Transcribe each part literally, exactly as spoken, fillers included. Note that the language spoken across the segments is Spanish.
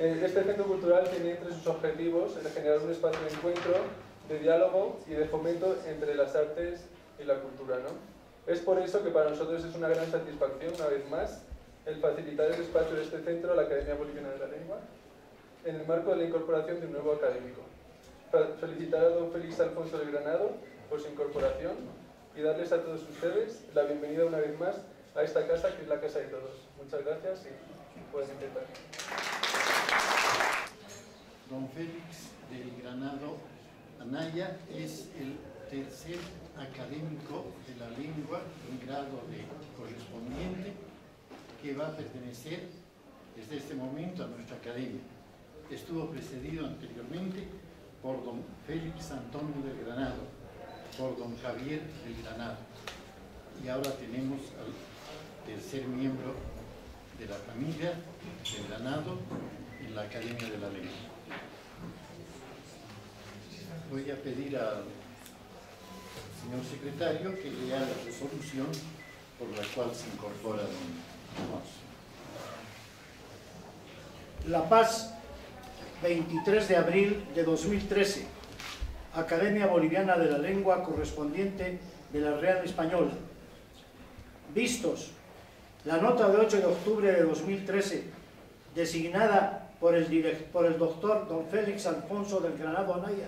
Este centro cultural tiene entre sus objetivos el generar un espacio de encuentro, de diálogo y de fomento entre las artes y la cultura, ¿no? Es por eso que para nosotros es una gran satisfacción, una vez más, el facilitar el espacio de este centro a la Academia Boliviana de la Lengua en el marco de la incorporación de un nuevo académico. Felicitar a don Félix Alfonso del Granado por su incorporación y darles a todos ustedes la bienvenida una vez más a esta casa que es la casa de todos. Muchas gracias y pueden empezar. Don Félix del Granado Anaya es el tercer académico de la lengua en grado de correspondiente que va a pertenecer desde este momento a nuestra academia. Estuvo precedido anteriormente por don Félix Antonio del Granado, por don Javier del Granado, y ahora tenemos al tercer miembro de la familia del Granado en la Academia de la Lengua. Voy a pedir al señor secretario que lea la resolución por la cual se incorpora don Alfonso. La Paz, veintitrés de abril de dos mil trece, Academia Boliviana de la Lengua correspondiente de la Real Española. Vistos, la nota de ocho de octubre de dos mil trece, designada por el, direct, por el doctor don Félix Alfonso del Granado Anaya,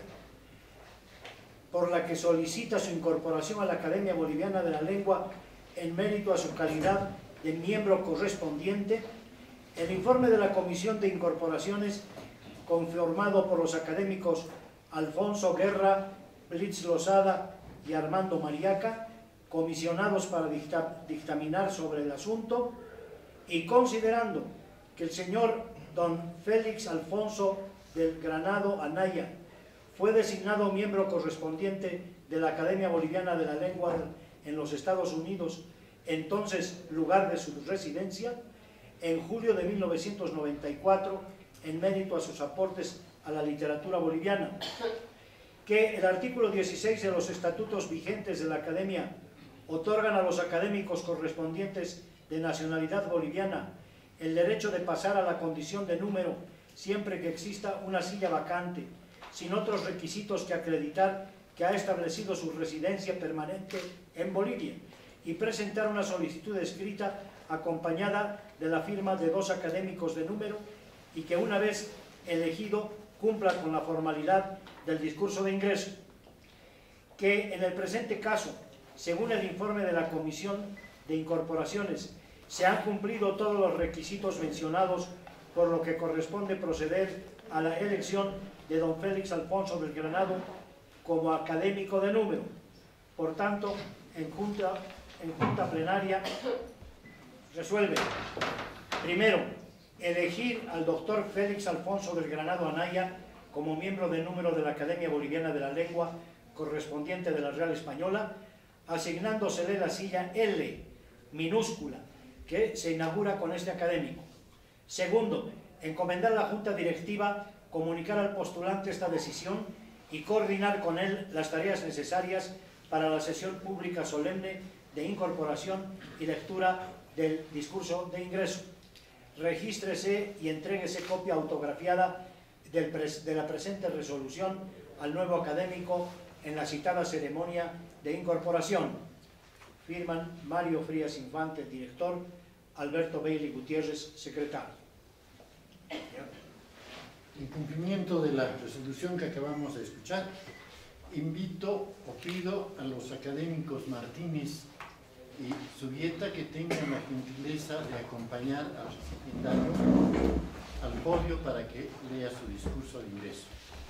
por la que solicita su incorporación a la Academia Boliviana de la Lengua en mérito a su calidad de miembro correspondiente, el informe de la Comisión de Incorporaciones, conformado por los académicos Alfonso Guerra, Blitz Lozada y Armando Mariaca, comisionados para dictaminar sobre el asunto, y considerando que el señor don Félix Alfonso del Granado Anaya fue designado miembro correspondiente de la Academia Boliviana de la Lengua en los Estados Unidos, entonces lugar de su residencia, en julio de mil novecientos noventa y cuatro, en mérito a sus aportes a la literatura boliviana, que el artículo dieciséis de los estatutos vigentes de la Academia otorgan a los académicos correspondientes de nacionalidad boliviana el derecho de pasar a la condición de número siempre que exista una silla vacante, sin otros requisitos que acreditar que ha establecido su residencia permanente en Bolivia, y presentar una solicitud escrita acompañada de la firma de dos académicos de número, y que una vez elegido cumpla con la formalidad del discurso de ingreso. Que en el presente caso, según el informe de la Comisión de Incorporaciones, se han cumplido todos los requisitos mencionados, por lo que corresponde proceder a la elección de don Félix Alfonso del Granado como académico de número. Por tanto, en junta, en junta plenaria resuelve: primero, elegir al doctor Félix Alfonso del Granado Anaya como miembro de número de la Academia Boliviana de la Lengua correspondiente de la Real Española, asignándosele la silla L minúscula que se inaugura con este académico. Segundo, encomendar a la Junta Directiva comunicar al postulante esta decisión y coordinar con él las tareas necesarias para la sesión pública solemne de incorporación y lectura del discurso de ingreso. Regístrese y entréguese copia autografiada del pres de la presente resolución al nuevo académico en la citada ceremonia de incorporación. Firman Mario Frías Infante, director, Alberto Bailey Gutiérrez, secretario. En cumplimiento de la resolución que acabamos de escuchar, invito o pido a los académicos Martínez y Subieta que tengan la gentileza de acompañar al secretario al podio para que lea su discurso de ingreso.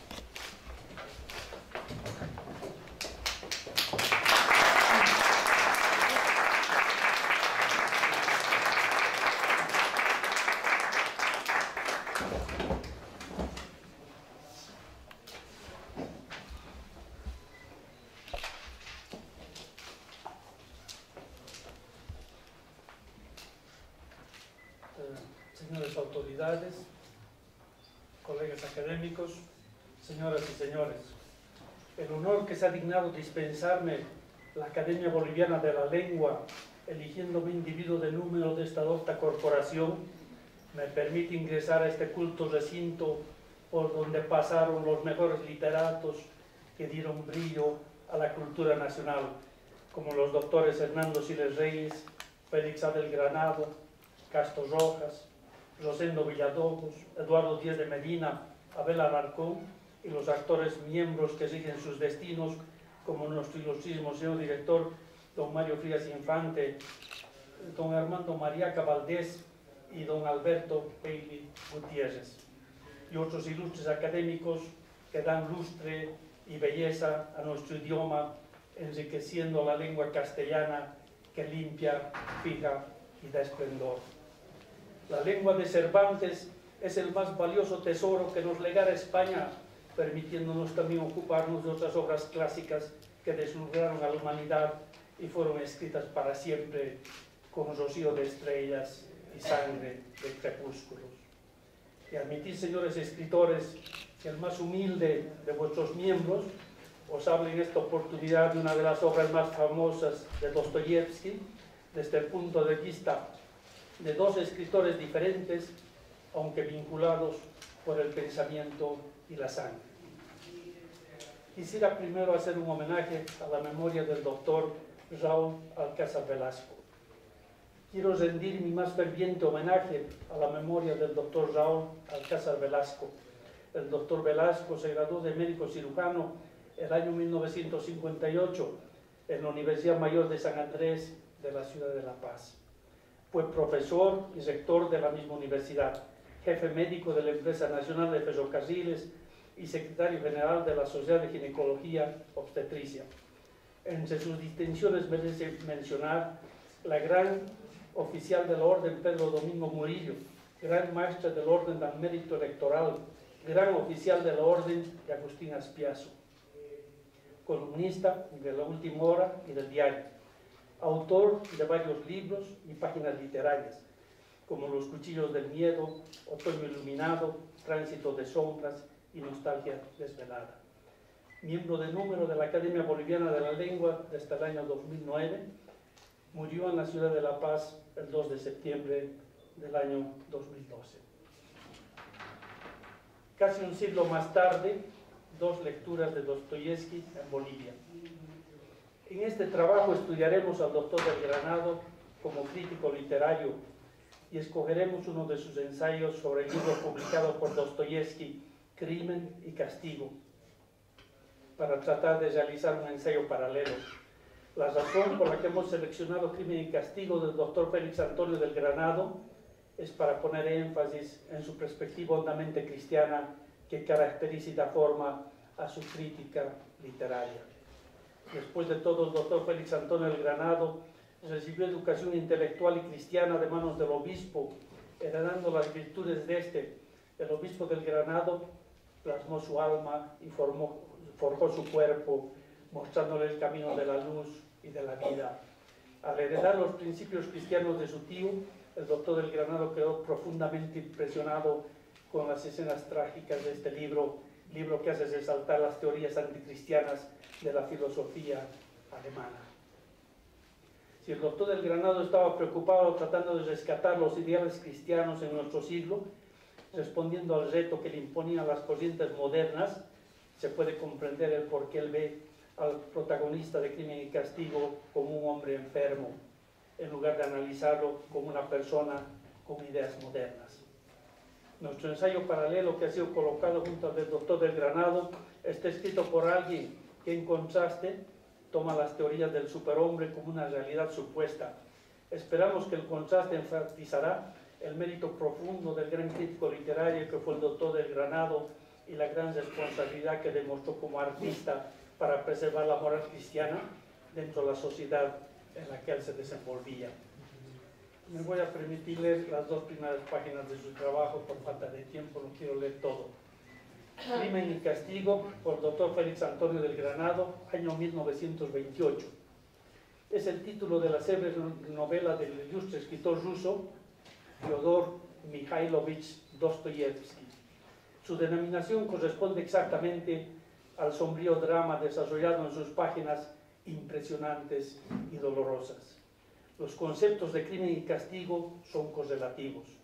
Señores autoridades, colegas académicos, señoras y señores, el honor que se ha dignado dispensarme la Academia Boliviana de la Lengua, eligiéndome individuo de número de esta docta corporación, me permite ingresar a este culto recinto por donde pasaron los mejores literatos que dieron brillo a la cultura nacional, como los doctores Hernando Siles Reyes, Félix Abel Granado, Castro Rojas, Rosendo Villalobos, Eduardo Díez de Medina, Abel Alarcón y los actores miembros que siguen sus destinos, como nuestro ilustrísimo señor director, don Mario Frías Infante, don Armando Mariaca Valdés y don Alberto Peili Gutiérrez, y otros ilustres académicos que dan lustre y belleza a nuestro idioma, enriqueciendo la lengua castellana que limpia, fija y da esplendor. La lengua de Cervantes es el más valioso tesoro que nos legara España, permitiéndonos también ocuparnos de otras obras clásicas que deslumbraron a la humanidad y fueron escritas para siempre con rocío de estrellas y sangre de crepúsculos. Y admitid, señores escritores, que el más humilde de vuestros miembros os hable en esta oportunidad de una de las obras más famosas de Dostoyevsky, desde el punto de vista de dos escritores diferentes, aunque vinculados por el pensamiento y la sangre. Quisiera primero hacer un homenaje a la memoria del doctor Raúl Alcázar Velasco. Quiero rendir mi más ferviente homenaje a la memoria del doctor Raúl Alcázar Velasco. El doctor Velasco se graduó de médico cirujano el año mil novecientos cincuenta y ocho en la Universidad Mayor de San Andrés de la ciudad de La Paz. Fue profesor y rector de la misma universidad, jefe médico de la Empresa Nacional de Ferrocarriles y secretario general de la Sociedad de Ginecología Obstetricia. Entre sus distinciones merece mencionar la gran oficial de la Orden Pedro Domingo Murillo, gran maestra del Orden del Mérito Electoral, gran oficial de la Orden de Agustín Aspiazo, columnista de La Última Hora y del Diario, autor de varios libros y páginas literarias, como Los Cuchillos del Miedo, Otoño Iluminado, Tránsito de Sombras y Nostalgia Desvelada. Miembro de número de la Academia Boliviana de la Lengua desde el año dos mil nueve, murió en la ciudad de La Paz el dos de septiembre del año dos mil doce. Casi un siglo más tarde, dos lecturas de Dostoyevsky en Bolivia. En este trabajo estudiaremos al doctor del Granado como crítico literario y escogeremos uno de sus ensayos sobre el libro publicado por Dostoyevsky, Crimen y Castigo, para tratar de realizar un ensayo paralelo. La razón por la que hemos seleccionado Crimen y Castigo del doctor Félix Antonio del Granado es para poner énfasis en su perspectiva hondamente cristiana que caracteriza y da forma a su crítica literaria. Después de todo, el doctor Félix Antonio del Granado recibió educación intelectual y cristiana de manos del obispo, heredando las virtudes de este. El obispo del Granado plasmó su alma y formó, forjó su cuerpo, mostrándole el camino de la luz y de la vida. Al heredar los principios cristianos de su tío, el doctor del Granado quedó profundamente impresionado con las escenas trágicas de este libro, libro que hace resaltar las teorías anticristianas de la filosofía alemana. Si el doctor del Granado estaba preocupado tratando de rescatar los ideales cristianos en nuestro siglo, respondiendo al reto que le imponían las corrientes modernas, se puede comprender el por qué él ve al protagonista de Crimen y Castigo como un hombre enfermo, en lugar de analizarlo como una persona con ideas modernas. Nuestro ensayo paralelo, que ha sido colocado junto al del doctor del Granado, está escrito por alguien que, en contraste, toma las teorías del superhombre como una realidad supuesta. Esperamos que el contraste enfatizará el mérito profundo del gran crítico literario que fue el doctor del Granado y la gran responsabilidad que demostró como artista para preservar la moral cristiana dentro de la sociedad en la que él se desenvolvía. Me voy a permitir leer las dos primeras páginas de su trabajo, por falta de tiempo no quiero leer todo. Crimen y Castigo, por el doctor Félix Antonio del Granado, año mil novecientos veintiocho. Es el título de la célebre novela del ilustre escritor ruso Fyodor Mikhailovich Dostoyevsky. Su denominación corresponde exactamente al sombrío drama desarrollado en sus páginas impresionantes y dolorosas. Los conceptos de crimen y castigo son correlativos.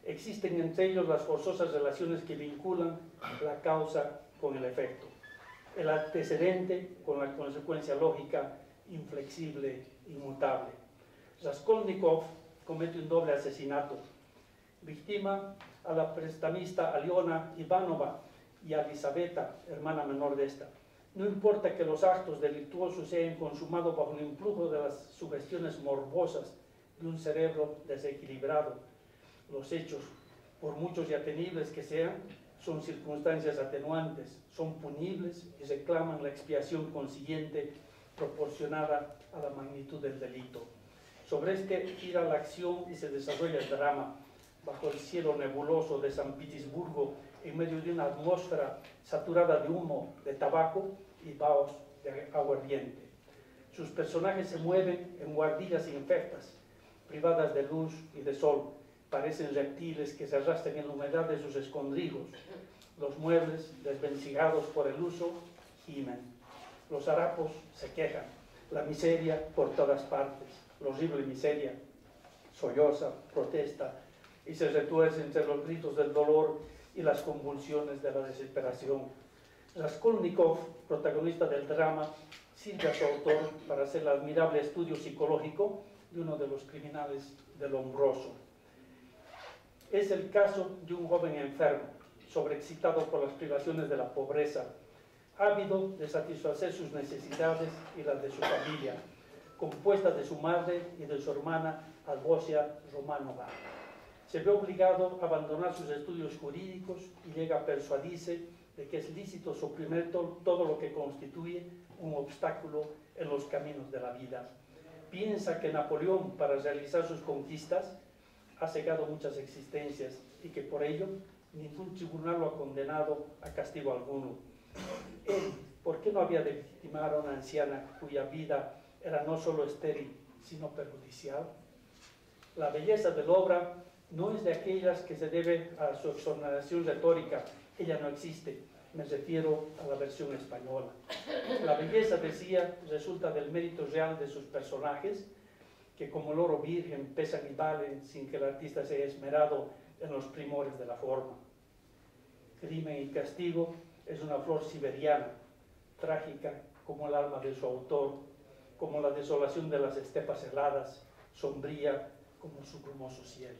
Existen entre ellos las forzosas relaciones que vinculan la causa con el efecto, el antecedente con la consecuencia lógica, inflexible, inmutable. Raskolnikov comete un doble asesinato. Victima a la prestamista Aliona Ivanova y a Elisaveta, hermana menor de esta. No importa que los actos delictuosos se hayan consumado bajo el influjo de las sugestiones morbosas de un cerebro desequilibrado. Los hechos, por muchos y atenibles que sean, son circunstancias atenuantes, son punibles y reclaman la expiación consiguiente proporcionada a la magnitud del delito. Sobre este gira la acción y se desarrolla el drama, bajo el cielo nebuloso de San Petersburgo, en medio de una atmósfera saturada de humo, de tabaco y vaos de aguardiente. Sus personajes se mueven en guardillas infectas, privadas de luz y de sol. Parecen reptiles que se arrastran en la humedad de sus escondrijos. Los muebles, desvencijados por el uso, gimen. Los harapos se quejan. La miseria por todas partes. La horrible miseria solloza, protesta y se retuerce entre los gritos del dolor y las convulsiones de la desesperación. Raskolnikov, protagonista del drama, sirve a su autor para hacer el admirable estudio psicológico de uno de los criminales de Lombroso. Es el caso de un joven enfermo, sobreexcitado por las privaciones de la pobreza, ávido de satisfacer sus necesidades y las de su familia, compuesta de su madre y de su hermana Albosia Romanova. Se ve obligado a abandonar sus estudios jurídicos y llega a persuadirse de que es lícito suprimir to todo lo que constituye un obstáculo en los caminos de la vida. Piensa que Napoleón, para realizar sus conquistas, ha cegado muchas existencias y que por ello ningún tribunal lo ha condenado a castigo alguno. Él, ¿por qué no había de victimar a una anciana cuya vida era no solo estéril, sino perjudicial? La belleza de la obra no es de aquellas que se debe a su exoneración retórica. Ella no existe, me refiero a la versión española. La belleza, decía, resulta del mérito real de sus personajes, que como el oro virgen pesan y valen sin que el artista se haya esmerado en los primores de la forma. Crimen y castigo es una flor siberiana, trágica como el alma de su autor, como la desolación de las estepas heladas, sombría como su brumoso cielo.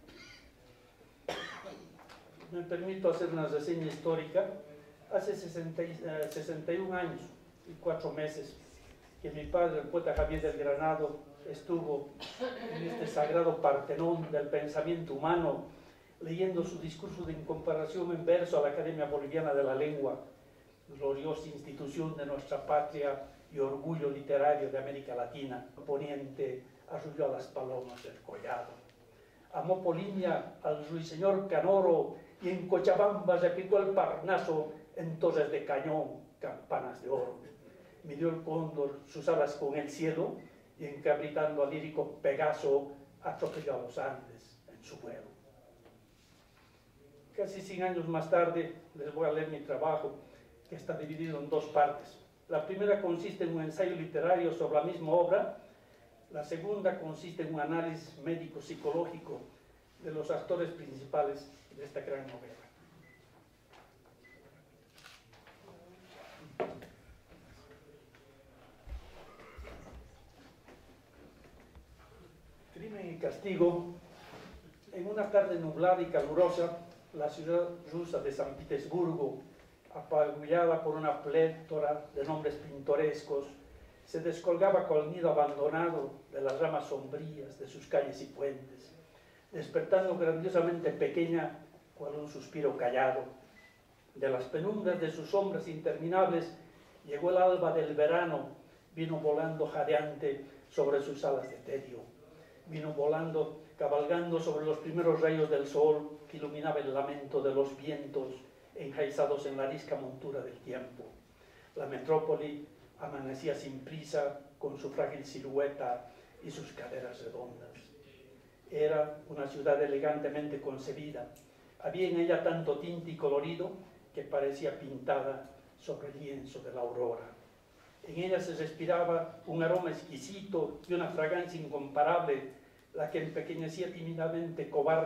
Me permito hacer una reseña histórica. Hace sesenta y un años y cuatro meses que mi padre, el poeta Javier del Granado, estuvo en este sagrado Partenón del pensamiento humano, leyendo su discurso de incomparación en verso a la Academia Boliviana de la Lengua, gloriosa institución de nuestra patria y orgullo literario de América Latina. Poniente arrulló a las palomas del collado. Amó Polinia al ruiseñor canoro y en Cochabamba replicó el Parnaso en torres de cañón, campanas de oro. Midió el cóndor sus alas con el cielo y encabritando al lírico Pegaso atropelló a los Andes en su vuelo. Casi cien años más tarde les voy a leer mi trabajo, que está dividido en dos partes. La primera consiste en un ensayo literario sobre la misma obra. La segunda consiste en un análisis médico-psicológico de los actores principales de esta gran novela. Crimen y castigo. En una tarde nublada y calurosa, la ciudad rusa de San Petersburgo, apabullada por una plétora de nombres pintorescos, se descolgaba con el nido abandonado de las ramas sombrías de sus calles y puentes, despertando grandiosamente pequeña cual un suspiro callado. De las penumbras de sus sombras interminables llegó el alba del verano, vino volando jadeante sobre sus alas de tedio, vino volando, cabalgando sobre los primeros rayos del sol que iluminaba el lamento de los vientos enjaizados en la arisca montura del tiempo. La metrópoli amanecía sin prisa con su frágil silueta y sus caderas redondas. Era una ciudad elegantemente concebida. Había en ella tanto tinte y colorido que parecía pintada sobre el lienzo de la aurora. En ella se respiraba un aroma exquisito y una fragancia incomparable, la que empequeñecía tímidamente cobarde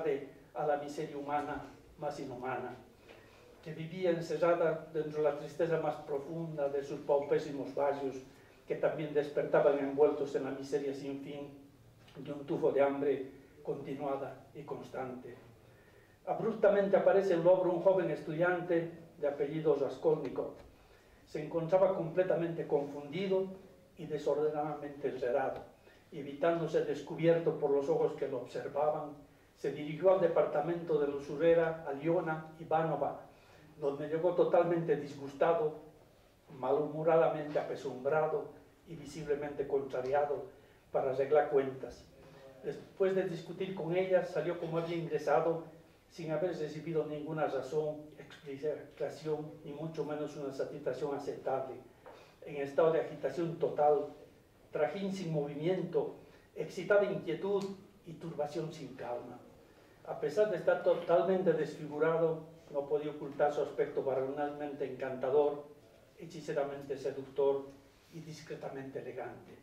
a la miseria humana más inhumana, que vivía encerrada dentro de la tristeza más profunda de sus paupérrimos barrios, que también despertaban envueltos en la miseria sin fin de un tufo de hambre continuada y constante. Abruptamente aparece en Lovro un joven estudiante de apellido Raskolnikov. Se encontraba completamente confundido y desordenadamente enredado. Evitando ser descubierto por los ojos que lo observaban, se dirigió al departamento de la usurera Aliona Ivanova, donde llegó totalmente disgustado, malhumoradamente apesumbrado y visiblemente contrariado para arreglar cuentas. Después de discutir con ella, salió como había ingresado, sin haber recibido ninguna razón, explicación, ni mucho menos una satisfacción aceptable, en estado de agitación total, trajín sin movimiento, excitada inquietud y turbación sin calma. A pesar de estar totalmente desfigurado, no podía ocultar su aspecto varonalmente encantador, hechiceramente seductor y discretamente elegante,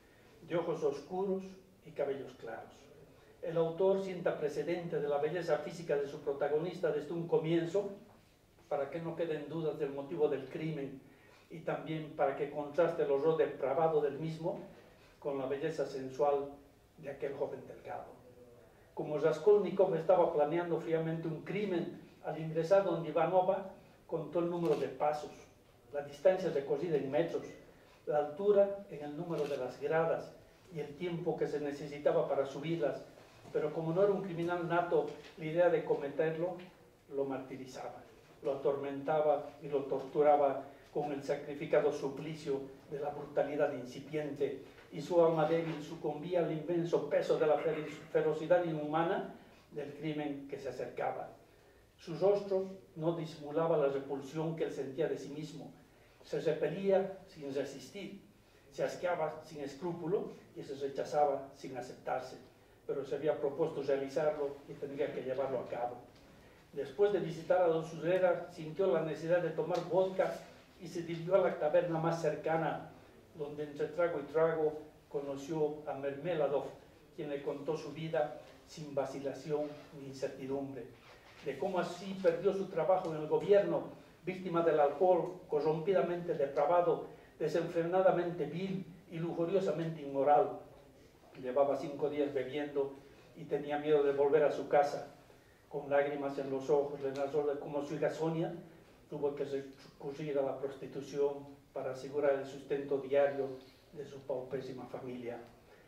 de ojos oscuros y cabellos claros. El autor sienta precedente de la belleza física de su protagonista desde un comienzo, para que no queden dudas del motivo del crimen y también para que contraste el horror depravado del mismo con la belleza sensual de aquel joven delgado. Como Raskolnikov estaba planeando fríamente un crimen, al ingresar donde Ivanova contó el número de pasos, la distancia recorrida en metros, la altura en el número de las gradas y el tiempo que se necesitaba para subirlas, pero como no era un criminal nato, la idea de cometerlo lo martirizaba, lo atormentaba y lo torturaba con el sacrificado suplicio de la brutalidad incipiente, y su alma débil sucumbía al inmenso peso de la ferocidad inhumana del crimen que se acercaba. Su rostro no disimulaba la repulsión que él sentía de sí mismo. Se repelía sin resistir, se asqueaba sin escrúpulo y se rechazaba sin aceptarse, pero se había propuesto realizarlo y tendría que llevarlo a cabo. Después de visitar a la usurera, sintió la necesidad de tomar vodka y se dirigió a la taberna más cercana, donde entre trago y trago conoció a Mermeladov, quien le contó su vida sin vacilación ni incertidumbre, de cómo así perdió su trabajo en el gobierno, víctima del alcohol, corrompidamente depravado, desenfrenadamente vil y lujuriosamente inmoral. Llevaba cinco días bebiendo y tenía miedo de volver a su casa. Con lágrimas en los ojos le narró de cómo su hija Sonia tuvo que recurrir a la prostitución para asegurar el sustento diario de su paupérrima familia.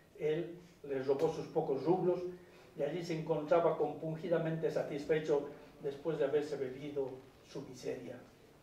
Él les robó sus pocos rublos y allí se encontraba compungidamente satisfecho después de haberse bebido su miseria.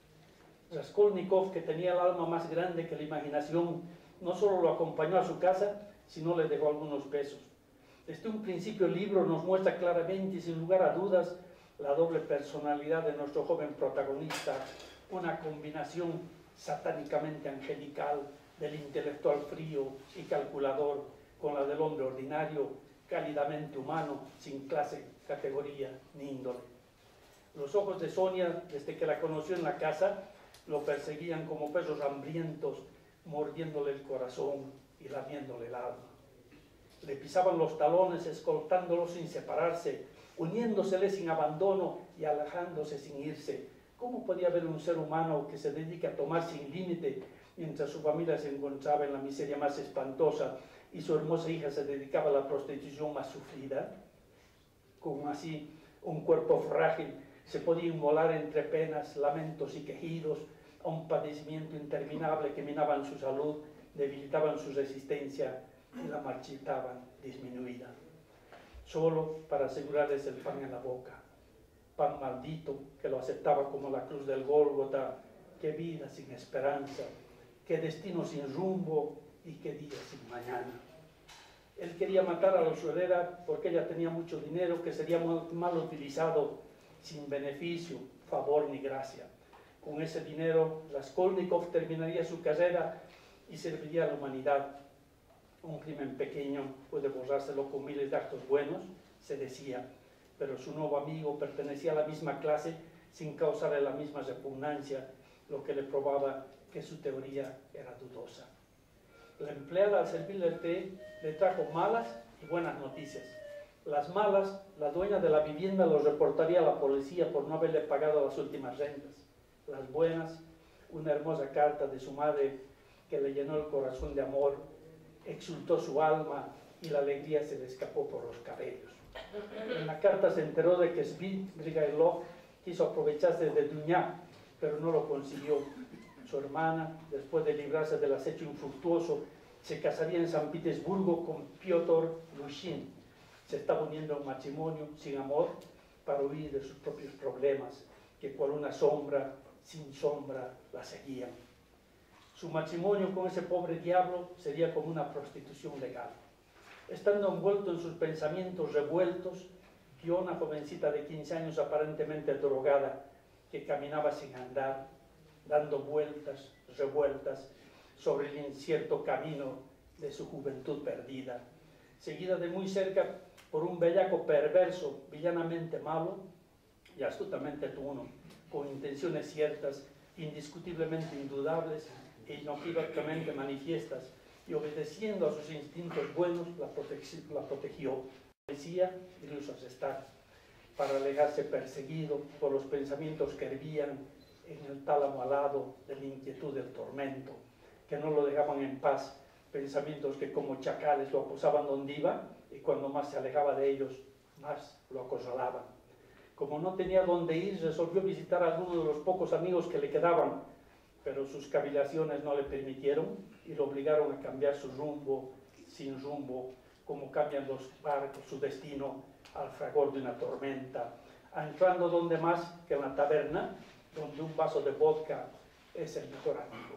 Raskolnikov, que tenía el alma más grande que la imaginación, no solo lo acompañó a su casa, sino le dejó algunos pesos. Desde un principio el libro nos muestra claramente y sin lugar a dudas la doble personalidad de nuestro joven protagonista, una combinación satánicamente angelical del intelectual frío y calculador con la del hombre ordinario, cálidamente humano, sin clase, categoría ni índole. Los ojos de Sonia, desde que la conoció en la casa, lo perseguían como perros hambrientos, mordiéndole el corazón y lamiéndole el alma. Le pisaban los talones, escoltándolo sin separarse, uniéndosele sin abandono y alejándose sin irse. ¿Cómo podía haber un ser humano que se dedique a tomar sin límite mientras su familia se encontraba en la miseria más espantosa y su hermosa hija se dedicaba a la prostitución más sufrida? Como así un cuerpo frágil se podía inmolar entre penas, lamentos y quejidos a un padecimiento interminable que minaban su salud, debilitaban su resistencia y la marchitaban disminuida, solo para asegurarles el pan en la boca. Pan maldito que lo aceptaba como la cruz del Gólgota. Qué vida sin esperanza, qué destino sin rumbo y qué día sin mañana. Él quería matar a la usurera porque ella tenía mucho dinero que sería mal utilizado, sin beneficio, favor ni gracia. Con ese dinero, Raskolnikov terminaría su carrera y serviría a la humanidad. Un crimen pequeño puede borrárselo con miles de actos buenos, se decía, pero su nuevo amigo pertenecía a la misma clase sin causarle la misma repugnancia, lo que le probaba que su teoría era dudosa. La empleada, al servirle el té, le trajo malas y buenas noticias. Las malas, la dueña de la vivienda los reportaría a la policía por no haberle pagado las últimas rentas. Las buenas, una hermosa carta de su madre que le llenó el corazón de amor, exultó su alma y la alegría se le escapó por los cabellos. En la carta se enteró de que Svidrigailov quiso aprovecharse de Duñá, pero no lo consiguió. Su hermana, después de librarse del acecho infructuoso, se casaría en San Petersburgo con Piotr Lushin. Se estaba uniendo a un matrimonio sin amor para huir de sus propios problemas, que cual una sombra, sin sombra, la seguían. Su matrimonio con ese pobre diablo sería como una prostitución legal. Estando envuelto en sus pensamientos revueltos, vio a una jovencita de quince años aparentemente drogada, que caminaba sin andar, dando vueltas, revueltas, sobre el incierto camino de su juventud perdida, seguida de muy cerca por un bellaco perverso, villanamente malo y astutamente tuno, con intenciones ciertas, indiscutiblemente indudables e inequívocamente manifiestas, y obedeciendo a sus instintos buenos, la, la protegió. La policía incluso asestar, para alejarse perseguido por los pensamientos que hervían en el tálamo alado de la inquietud del tormento, que no lo dejaban en paz, pensamientos que como chacales lo acosaban donde iba, y cuando más se alejaba de ellos, más lo acosalaban. Como no tenía dónde ir, resolvió visitar a alguno de los pocos amigos que le quedaban, pero sus cavilaciones no le permitieron y lo obligaron a cambiar su rumbo, sin rumbo, como cambian los barcos su destino al fragor de una tormenta, anclando donde más que en la taberna, donde un vaso de vodka es el mejor amigo.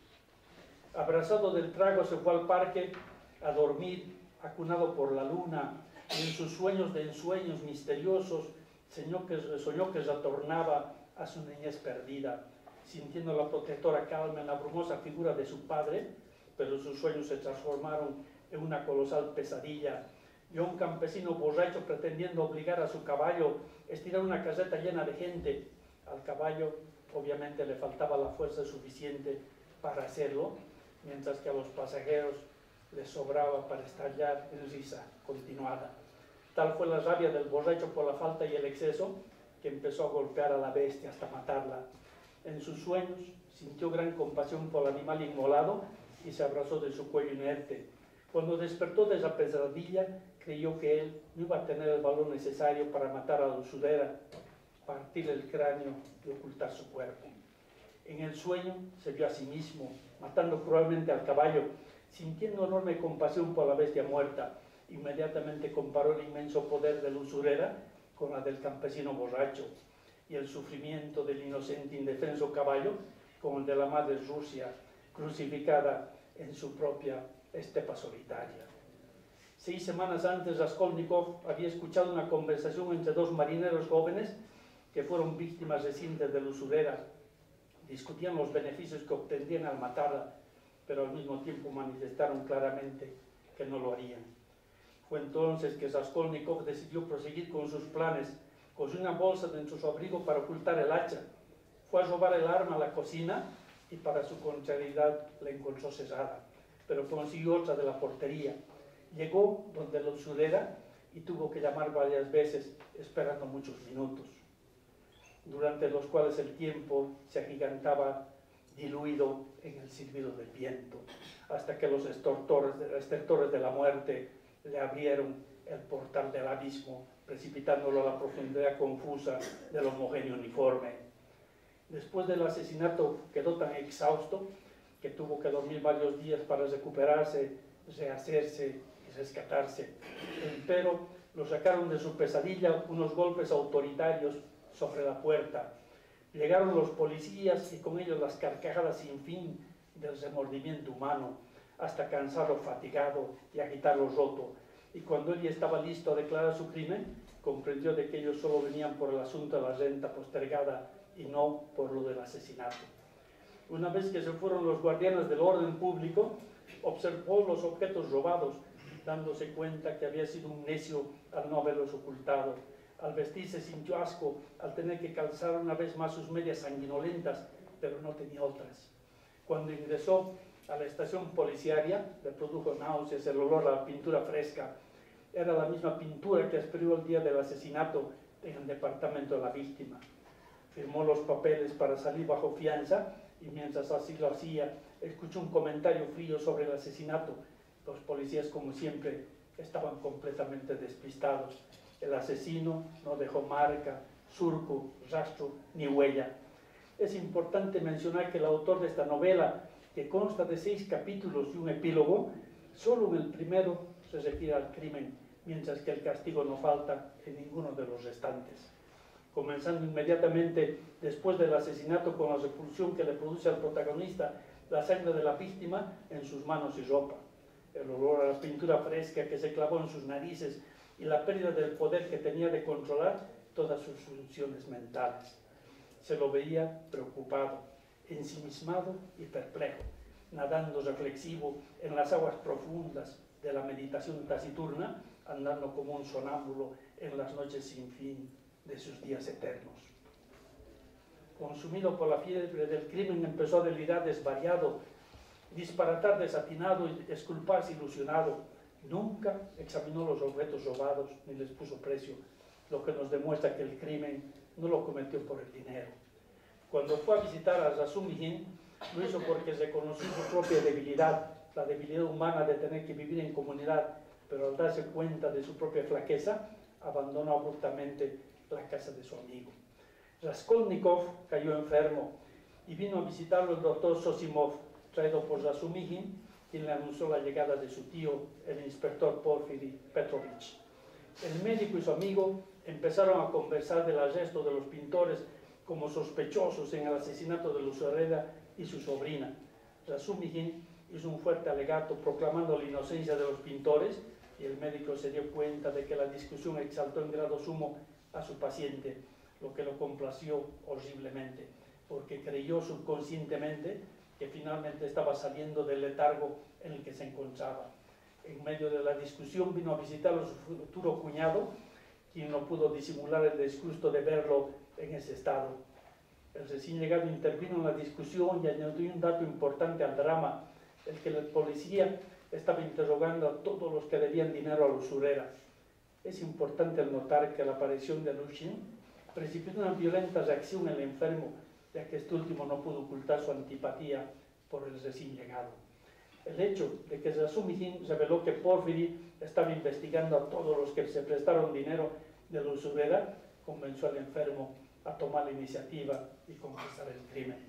Abrazado del trago se fue al parque a dormir, acunado por la luna, y en sus sueños de ensueños misteriosos soñó que, soñó que retornaba a su niñez perdida, sintiendo la protectora calma en la brumosa figura de su padre, pero sus sueños se transformaron en una colosal pesadilla. Vio a un campesino borracho pretendiendo obligar a su caballo a estirar una caseta llena de gente. Al caballo obviamente le faltaba la fuerza suficiente para hacerlo, mientras que a los pasajeros les sobraba para estallar en risa continuada. Tal fue la rabia del borracho por la falta y el exceso, que empezó a golpear a la bestia hasta matarla. En sus sueños sintió gran compasión por el animal inmolado y se abrazó de su cuello inerte. Cuando despertó de esa pesadilla, creyó que él no iba a tener el valor necesario para matar a la usurera, partirle el cráneo y ocultar su cuerpo. En el sueño se vio a sí mismo, matando cruelmente al caballo, sintiendo enorme compasión por la bestia muerta. Inmediatamente comparó el inmenso poder de la usurera con la del campesino borracho, y el sufrimiento del inocente indefenso caballo con el de la madre Rusia, crucificada en su propia estepa solitaria. Seis semanas antes, Raskolnikov había escuchado una conversación entre dos marineros jóvenes que fueron víctimas recientes de la usurera. Discutían los beneficios que obtendrían al matarla, pero al mismo tiempo manifestaron claramente que no lo harían. Fue entonces que Raskolnikov decidió proseguir con sus planes. Cogió una bolsa dentro de su abrigo para ocultar el hacha. Fue a robar el arma a la cocina y para su contrariedad la encontró cerrada, pero consiguió otra de la portería. Llegó donde la usurera y tuvo que llamar varias veces, esperando muchos minutos, durante los cuales el tiempo se agigantaba diluido en el silbido del viento, hasta que los estertores, estertores de la muerte le abrieron el portal del abismo, precipitándolo a la profundidad confusa del homogéneo uniforme. Después del asesinato quedó tan exhausto que tuvo que dormir varios días para recuperarse, rehacerse y rescatarse. Pero lo sacaron de su pesadilla unos golpes autoritarios sobre la puerta. Llegaron los policías y con ellos las carcajadas sin fin del remordimiento humano, hasta cansarlo fatigado y agitarlo roto. Y cuando él ya estaba listo a declarar su crimen, comprendió de que ellos solo venían por el asunto de la renta postergada y no por lo del asesinato. Una vez que se fueron los guardianes del orden público, observó los objetos robados, dándose cuenta que había sido un necio al no haberlos ocultado. Al vestirse sintió asco al tener que calzar una vez más sus medias sanguinolentas, pero no tenía otras. Cuando ingresó a la estación policiaria, le produjo náuseas el olor a la pintura fresca. era la misma pintura que esperó el día del asesinato en el departamento de la víctima. Firmó los papeles para salir bajo fianza y mientras así lo hacía, escuchó un comentario frío sobre el asesinato. Los policías, como siempre, estaban completamente despistados. El asesino no dejó marca, surco, rastro ni huella. Es importante mencionar que el autor de esta novela, que consta de seis capítulos y un epílogo, solo en el primero se refiere al crimen, mientras que el castigo no falta en ninguno de los restantes. Comenzando inmediatamente después del asesinato con la repulsión que le produce al protagonista la sangre de la víctima en sus manos y ropa, el olor a la pintura fresca que se clavó en sus narices y la pérdida del poder que tenía de controlar todas sus funciones mentales. Se lo veía preocupado, ensimismado y perplejo, nadando reflexivo en las aguas profundas de la meditación taciturna, andando como un sonámbulo en las noches sin fin de sus días eternos. Consumido por la fiebre del crimen, empezó a delirar desvariado, disparatar desatinado y esculparse ilusionado. Nunca examinó los objetos robados ni les puso precio, lo que nos demuestra que el crimen no lo cometió por el dinero. Cuando fue a visitar a Razumihin, lo hizo porque reconoció su propia debilidad, la debilidad humana de tener que vivir en comunidad, pero al darse cuenta de su propia flaqueza, abandonó abruptamente la casa de su amigo. Raskolnikov cayó enfermo y vino a visitarlo el doctor Sosimov, traído por Razumihin, quien le anunció la llegada de su tío, el inspector Porfiri Petrovich. El médico y su amigo empezaron a conversar del arresto de los pintores como sospechosos en el asesinato de Lucereda y su sobrina. Razumihin hizo un fuerte alegato proclamando la inocencia de los pintores y el médico se dio cuenta de que la discusión exaltó en grado sumo a su paciente, lo que lo complació horriblemente, porque creyó subconscientemente que finalmente estaba saliendo del letargo en el que se encontraba. En medio de la discusión vino a visitarlo su futuro cuñado, quien no pudo disimular el disgusto de verlo en ese estado. El recién llegado intervino en la discusión y añadió un dato importante al drama, el que la policía estaba interrogando a todos los que debían dinero a la usurera. Es importante notar que la aparición de Lushin precipitó una violenta reacción en el enfermo, ya que este último no pudo ocultar su antipatía por el recién llegado. El hecho de que Razumihin reveló que Porfiri estaba investigando a todos los que se prestaron dinero de la usurera convenció al enfermo a tomar la iniciativa y confesar el crimen.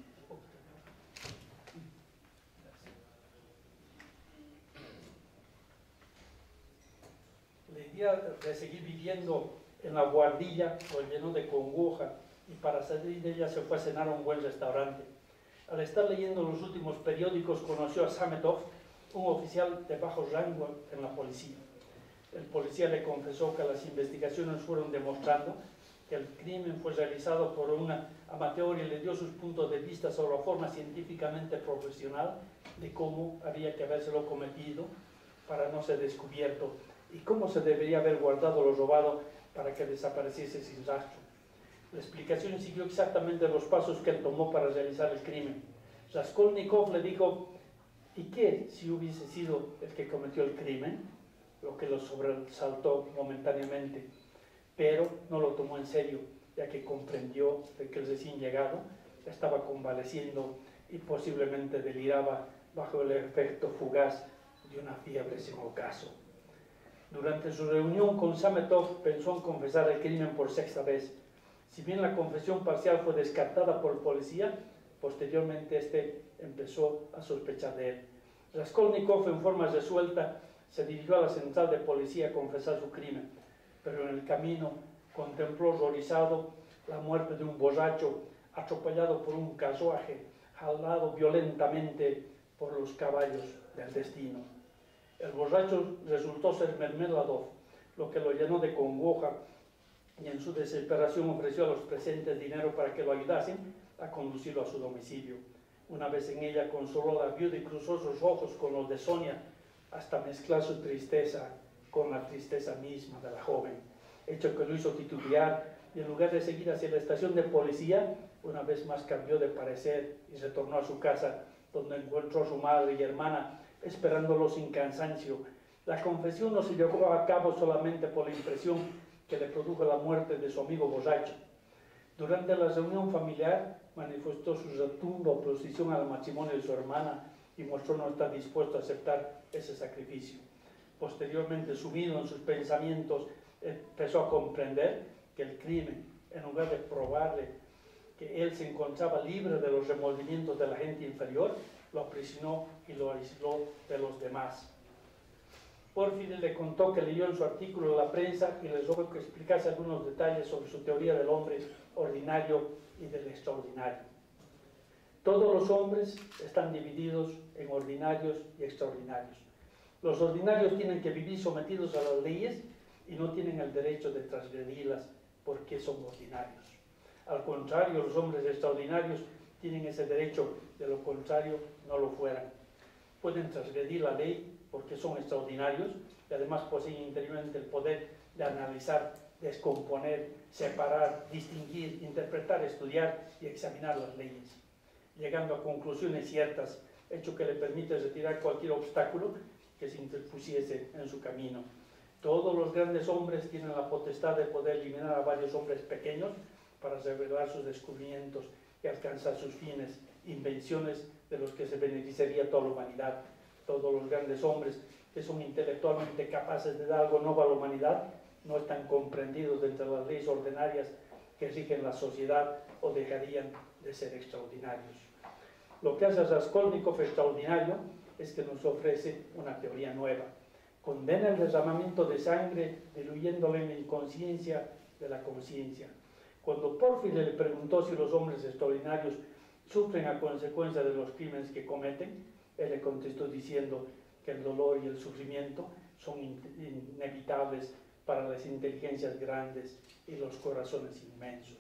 La idea de seguir viviendo en la guardilla lo llenó de congoja y para salir de ella se fue a cenar a un buen restaurante. Al estar leyendo los últimos periódicos conoció a Sametov, un oficial de bajo rango en la policía. El policía le confesó que las investigaciones fueron demostrando que el crimen fue realizado por una amateur y le dio sus puntos de vista sobre la forma científicamente profesional de cómo había que habérselo cometido para no ser descubierto y cómo se debería haber guardado lo robado para que desapareciese sin rastro. La explicación siguió exactamente los pasos que él tomó para realizar el crimen. Raskolnikov le dijo: ¿y qué si hubiese sido el que cometió el crimen? Lo que lo sobresaltó momentáneamente, pero no lo tomó en serio, ya que comprendió de que el recién llegado estaba convaleciendo y posiblemente deliraba bajo el efecto fugaz de una fiebre sin ocaso. Durante su reunión con Sametov pensó en confesar el crimen por sexta vez. Si bien la confesión parcial fue descartada por el policía, posteriormente este empezó a sospechar de él. Raskolnikov, en forma resuelta, se dirigió a la central de policía a confesar su crimen, pero en el camino contempló horrorizado la muerte de un borracho atropellado por un carruaje, jalado violentamente por los caballos del destino. El borracho resultó ser Mermeladov, lo que lo llenó de congoja y en su desesperación ofreció a los presentes dinero para que lo ayudasen a conducirlo a su domicilio. Una vez en ella consoló a la viuda y cruzó sus ojos con los de Sonia hasta mezclar su tristeza con la tristeza misma de la joven, hecho que lo hizo titubear y en lugar de seguir hacia la estación de policía, una vez más cambió de parecer y retornó a su casa, donde encontró a su madre y hermana esperándolo sin cansancio La confesión no se llevó a cabo solamente por la impresión que le produjo la muerte de su amigo borracho. Durante la reunión familiar manifestó su rotunda oposición al matrimonio de su hermana y mostró no estar dispuesto a aceptar ese sacrificio. Posteriormente, sumido en sus pensamientos, empezó a comprender que el crimen, en lugar de probarle que él se encontraba libre de los remordimientos de la gente inferior, lo aprisionó y lo aisló de los demás. Porfirio le contó que leyó en su artículo en la prensa y le rogó que explicase algunos detalles sobre su teoría del hombre ordinario y del extraordinario. Todos los hombres están divididos en ordinarios y extraordinarios. Los ordinarios tienen que vivir sometidos a las leyes y no tienen el derecho de transgredirlas porque son ordinarios. Al contrario, los hombres extraordinarios tienen ese derecho, de lo contrario no lo fueran. Pueden transgredir la ley porque son extraordinarios y además poseen interiormente el poder de analizar, descomponer, separar, distinguir, interpretar, estudiar y examinar las leyes, llegando a conclusiones ciertas, hecho que le permite retirar cualquier obstáculo que se interpusiese en su camino. Todos los grandes hombres tienen la potestad de poder eliminar a varios hombres pequeños para revelar sus descubrimientos y alcanzar sus fines, invenciones de los que se beneficiaría toda la humanidad. Todos los grandes hombres que son intelectualmente capaces de dar algo nuevo a la humanidad no están comprendidos dentro de las leyes ordinarias que rigen la sociedad o dejarían de ser extraordinarios. Lo que hace a Raskolnikov extraordinario es que nos ofrece una teoría nueva. Condena el derramamiento de sangre, diluyéndole en la inconsciencia de la conciencia. Cuando Porfirio le preguntó si los hombres extraordinarios sufren a consecuencia de los crímenes que cometen, él le contestó diciendo que el dolor y el sufrimiento son inevitables para las inteligencias grandes y los corazones inmensos.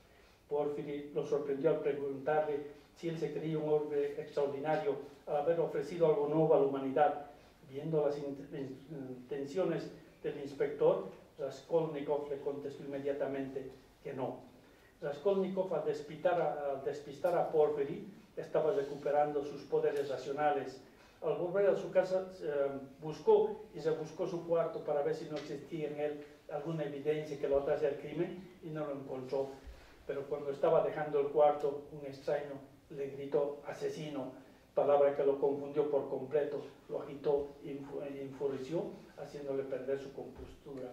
Porfirio lo sorprendió al preguntarle si él se creía un hombre extraordinario al haber ofrecido algo nuevo a la humanidad. Viendo las intenciones del inspector, Raskolnikov le contestó inmediatamente que no. Raskolnikov, al despistar a, al despistar a Porfirio, estaba recuperando sus poderes racionales. Al volver a su casa, eh, buscó y se buscó su cuarto para ver si no existía en él alguna evidencia que lo atrase al crimen y no lo encontró. Pero cuando estaba dejando el cuarto, un extraño le gritó "asesino", palabra que lo confundió por completo, lo agitó e enfureció, haciéndole perder su compostura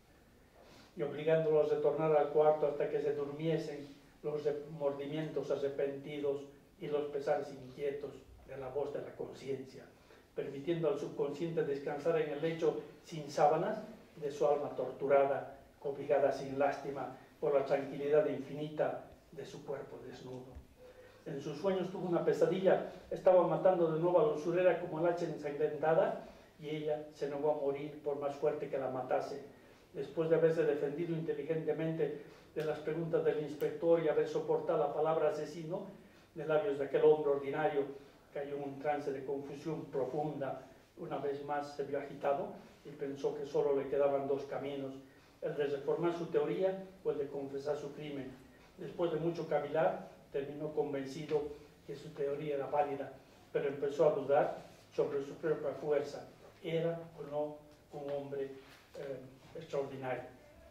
y obligándolo a retornar al cuarto hasta que se durmiesen los remordimientos arrepentidos y los pesares inquietos de la voz de la conciencia, permitiendo al subconsciente descansar en el lecho sin sábanas de su alma torturada, obligada sin lástima por la tranquilidad infinita de su cuerpo desnudo. En sus sueños tuvo una pesadilla, estaba matando de nuevo a la usurera como el hacha ensangrentada y ella se negó a morir por más fuerte que la matase. Después de haberse defendido inteligentemente de las preguntas del inspector y haber soportado la palabra asesino de labios de aquel hombre ordinario, cayó en un trance de confusión profunda. Una vez más se vio agitado y pensó que solo le quedaban dos caminos, el de reformar su teoría o el de confesar su crimen. Después de mucho cavilar, terminó convencido que su teoría era válida, pero empezó a dudar sobre su propia fuerza. ¿Era o no un hombre eh, extraordinario?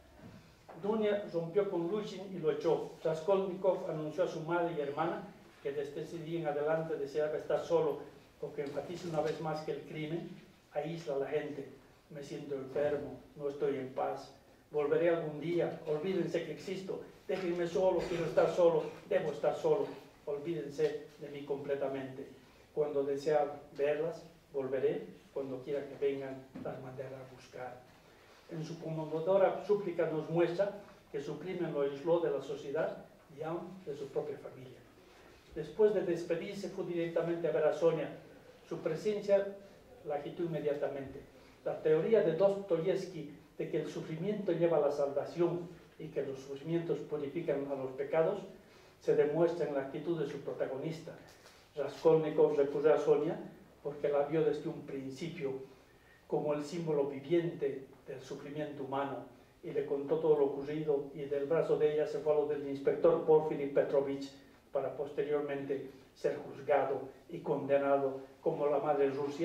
Dunia rompió con Lushin y lo echó. Raskolnikov anunció a su madre y hermana que desde ese día en adelante deseaba estar solo, porque enfatiza una vez más que el crimen aísla a la gente. Me siento enfermo, no estoy en paz, volveré algún día, olvídense que existo, déjenme solo, quiero estar solo, debo estar solo, olvídense de mí completamente. Cuando desea verlas, volveré, cuando quiera que vengan, las mandaré a buscar. En su conmovedora súplica nos muestra que su crimen lo aisló de la sociedad y aún de su propia familia. Después de despedirse, fue directamente a ver a Sonia. Su presencia la agitó inmediatamente. La teoría de Dostoyevsky de que el sufrimiento lleva a la salvación y que los sufrimientos purifican a los pecados se demuestra en la actitud de su protagonista. Raskolnikov recurrió a Sonia porque la vio desde un principio como el símbolo viviente del sufrimiento humano y le contó todo lo ocurrido, y del brazo de ella se fue a lo del inspector Porfiri Petrovich para posteriormente ser juzgado y condenado como la madre Rusia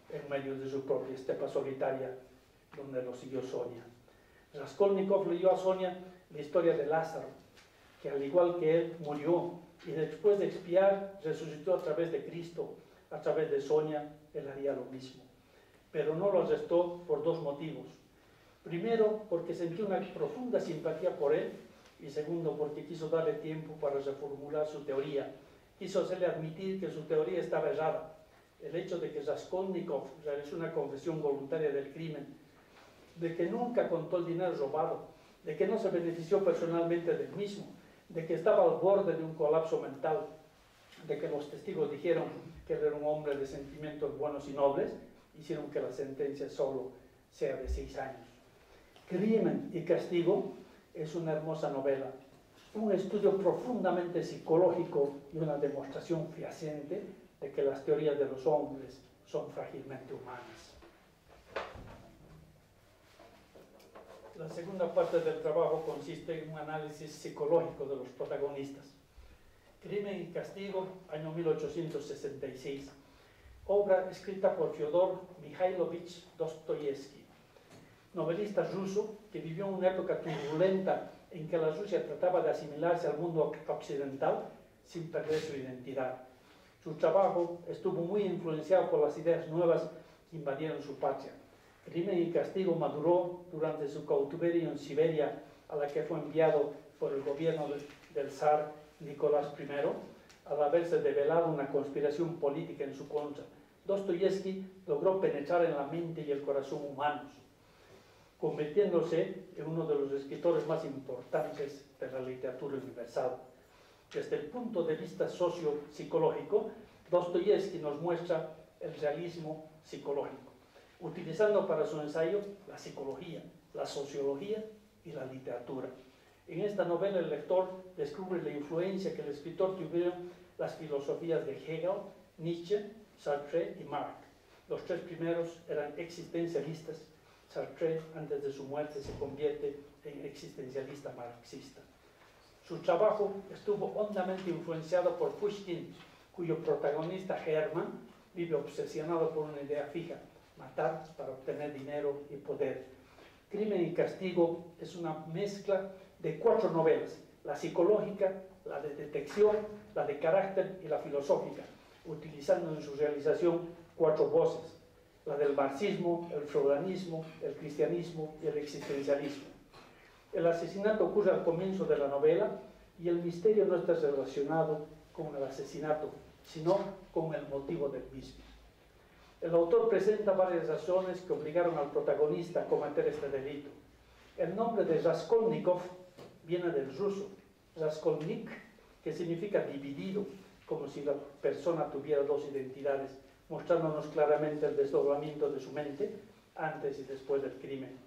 en medio de su propia estepa solitaria, donde lo siguió Sonia. Raskolnikov leyó a Sonia la historia de Lázaro, que al igual que él murió y después de expiar resucitó a través de Cristo. A través de Sonia él haría lo mismo, pero no lo arrestó por dos motivos. Primero, porque sentía una profunda simpatía por él, y segundo, porque quiso darle tiempo para reformular su teoría. Quiso hacerle admitir que su teoría estaba errada. El hecho de que Raskolnikov realizó una confesión voluntaria del crimen, de que nunca contó el dinero robado, de que no se benefició personalmente del mismo, de que estaba al borde de un colapso mental, de que los testigos dijeron que él era un hombre de sentimientos buenos y nobles, hicieron que la sentencia solo sea de seis años. Crimen y Castigo es una hermosa novela, un estudio profundamente psicológico y una demostración fehaciente de que las teorías de los hombres son frágilmente humanas. La segunda parte del trabajo consiste en un análisis psicológico de los protagonistas. Crimen y Castigo, año mil ochocientos sesenta y seis, obra escrita por Fyodor Mikhailovich Dostoyevsky, novelista ruso que vivió en una época turbulenta en que la Rusia trataba de asimilarse al mundo occidental sin perder su identidad. Su trabajo estuvo muy influenciado por las ideas nuevas que invadieron su patria. Crimen y Castigo maduró durante su cautiverio en Siberia, a la que fue enviado por el gobierno del zar Nicolás primero, al haberse develado una conspiración política en su contra. Dostoyevsky logró penetrar en la mente y el corazón humanos, convirtiéndose en uno de los escritores más importantes de la literatura universal. Desde el punto de vista socio-psicológico, Dostoyevsky nos muestra el realismo psicológico, utilizando para su ensayo la psicología, la sociología y la literatura. En esta novela el lector descubre la influencia que el escritor tuvieron las filosofías de Hegel, Nietzsche, Sartre y Marx. Los tres primeros eran existencialistas. Sartre, antes de su muerte, se convierte en existencialista marxista. Su trabajo estuvo hondamente influenciado por Pushkin, cuyo protagonista Hermann vive obsesionado por una idea fija: matar para obtener dinero y poder. Crimen y Castigo es una mezcla de cuatro novelas: la psicológica, la de detección, la de carácter y la filosófica, utilizando en su realización cuatro voces: la del marxismo, el freudianismo, el cristianismo y el existencialismo. El asesinato ocurre al comienzo de la novela y el misterio no está relacionado con el asesinato, sino con el motivo del mismo. El autor presenta varias razones que obligaron al protagonista a cometer este delito. El nombre de Raskolnikov viene del ruso Raskolnik, que significa dividido, como si la persona tuviera dos identidades, mostrándonos claramente el desdoblamiento de su mente antes y después del crimen.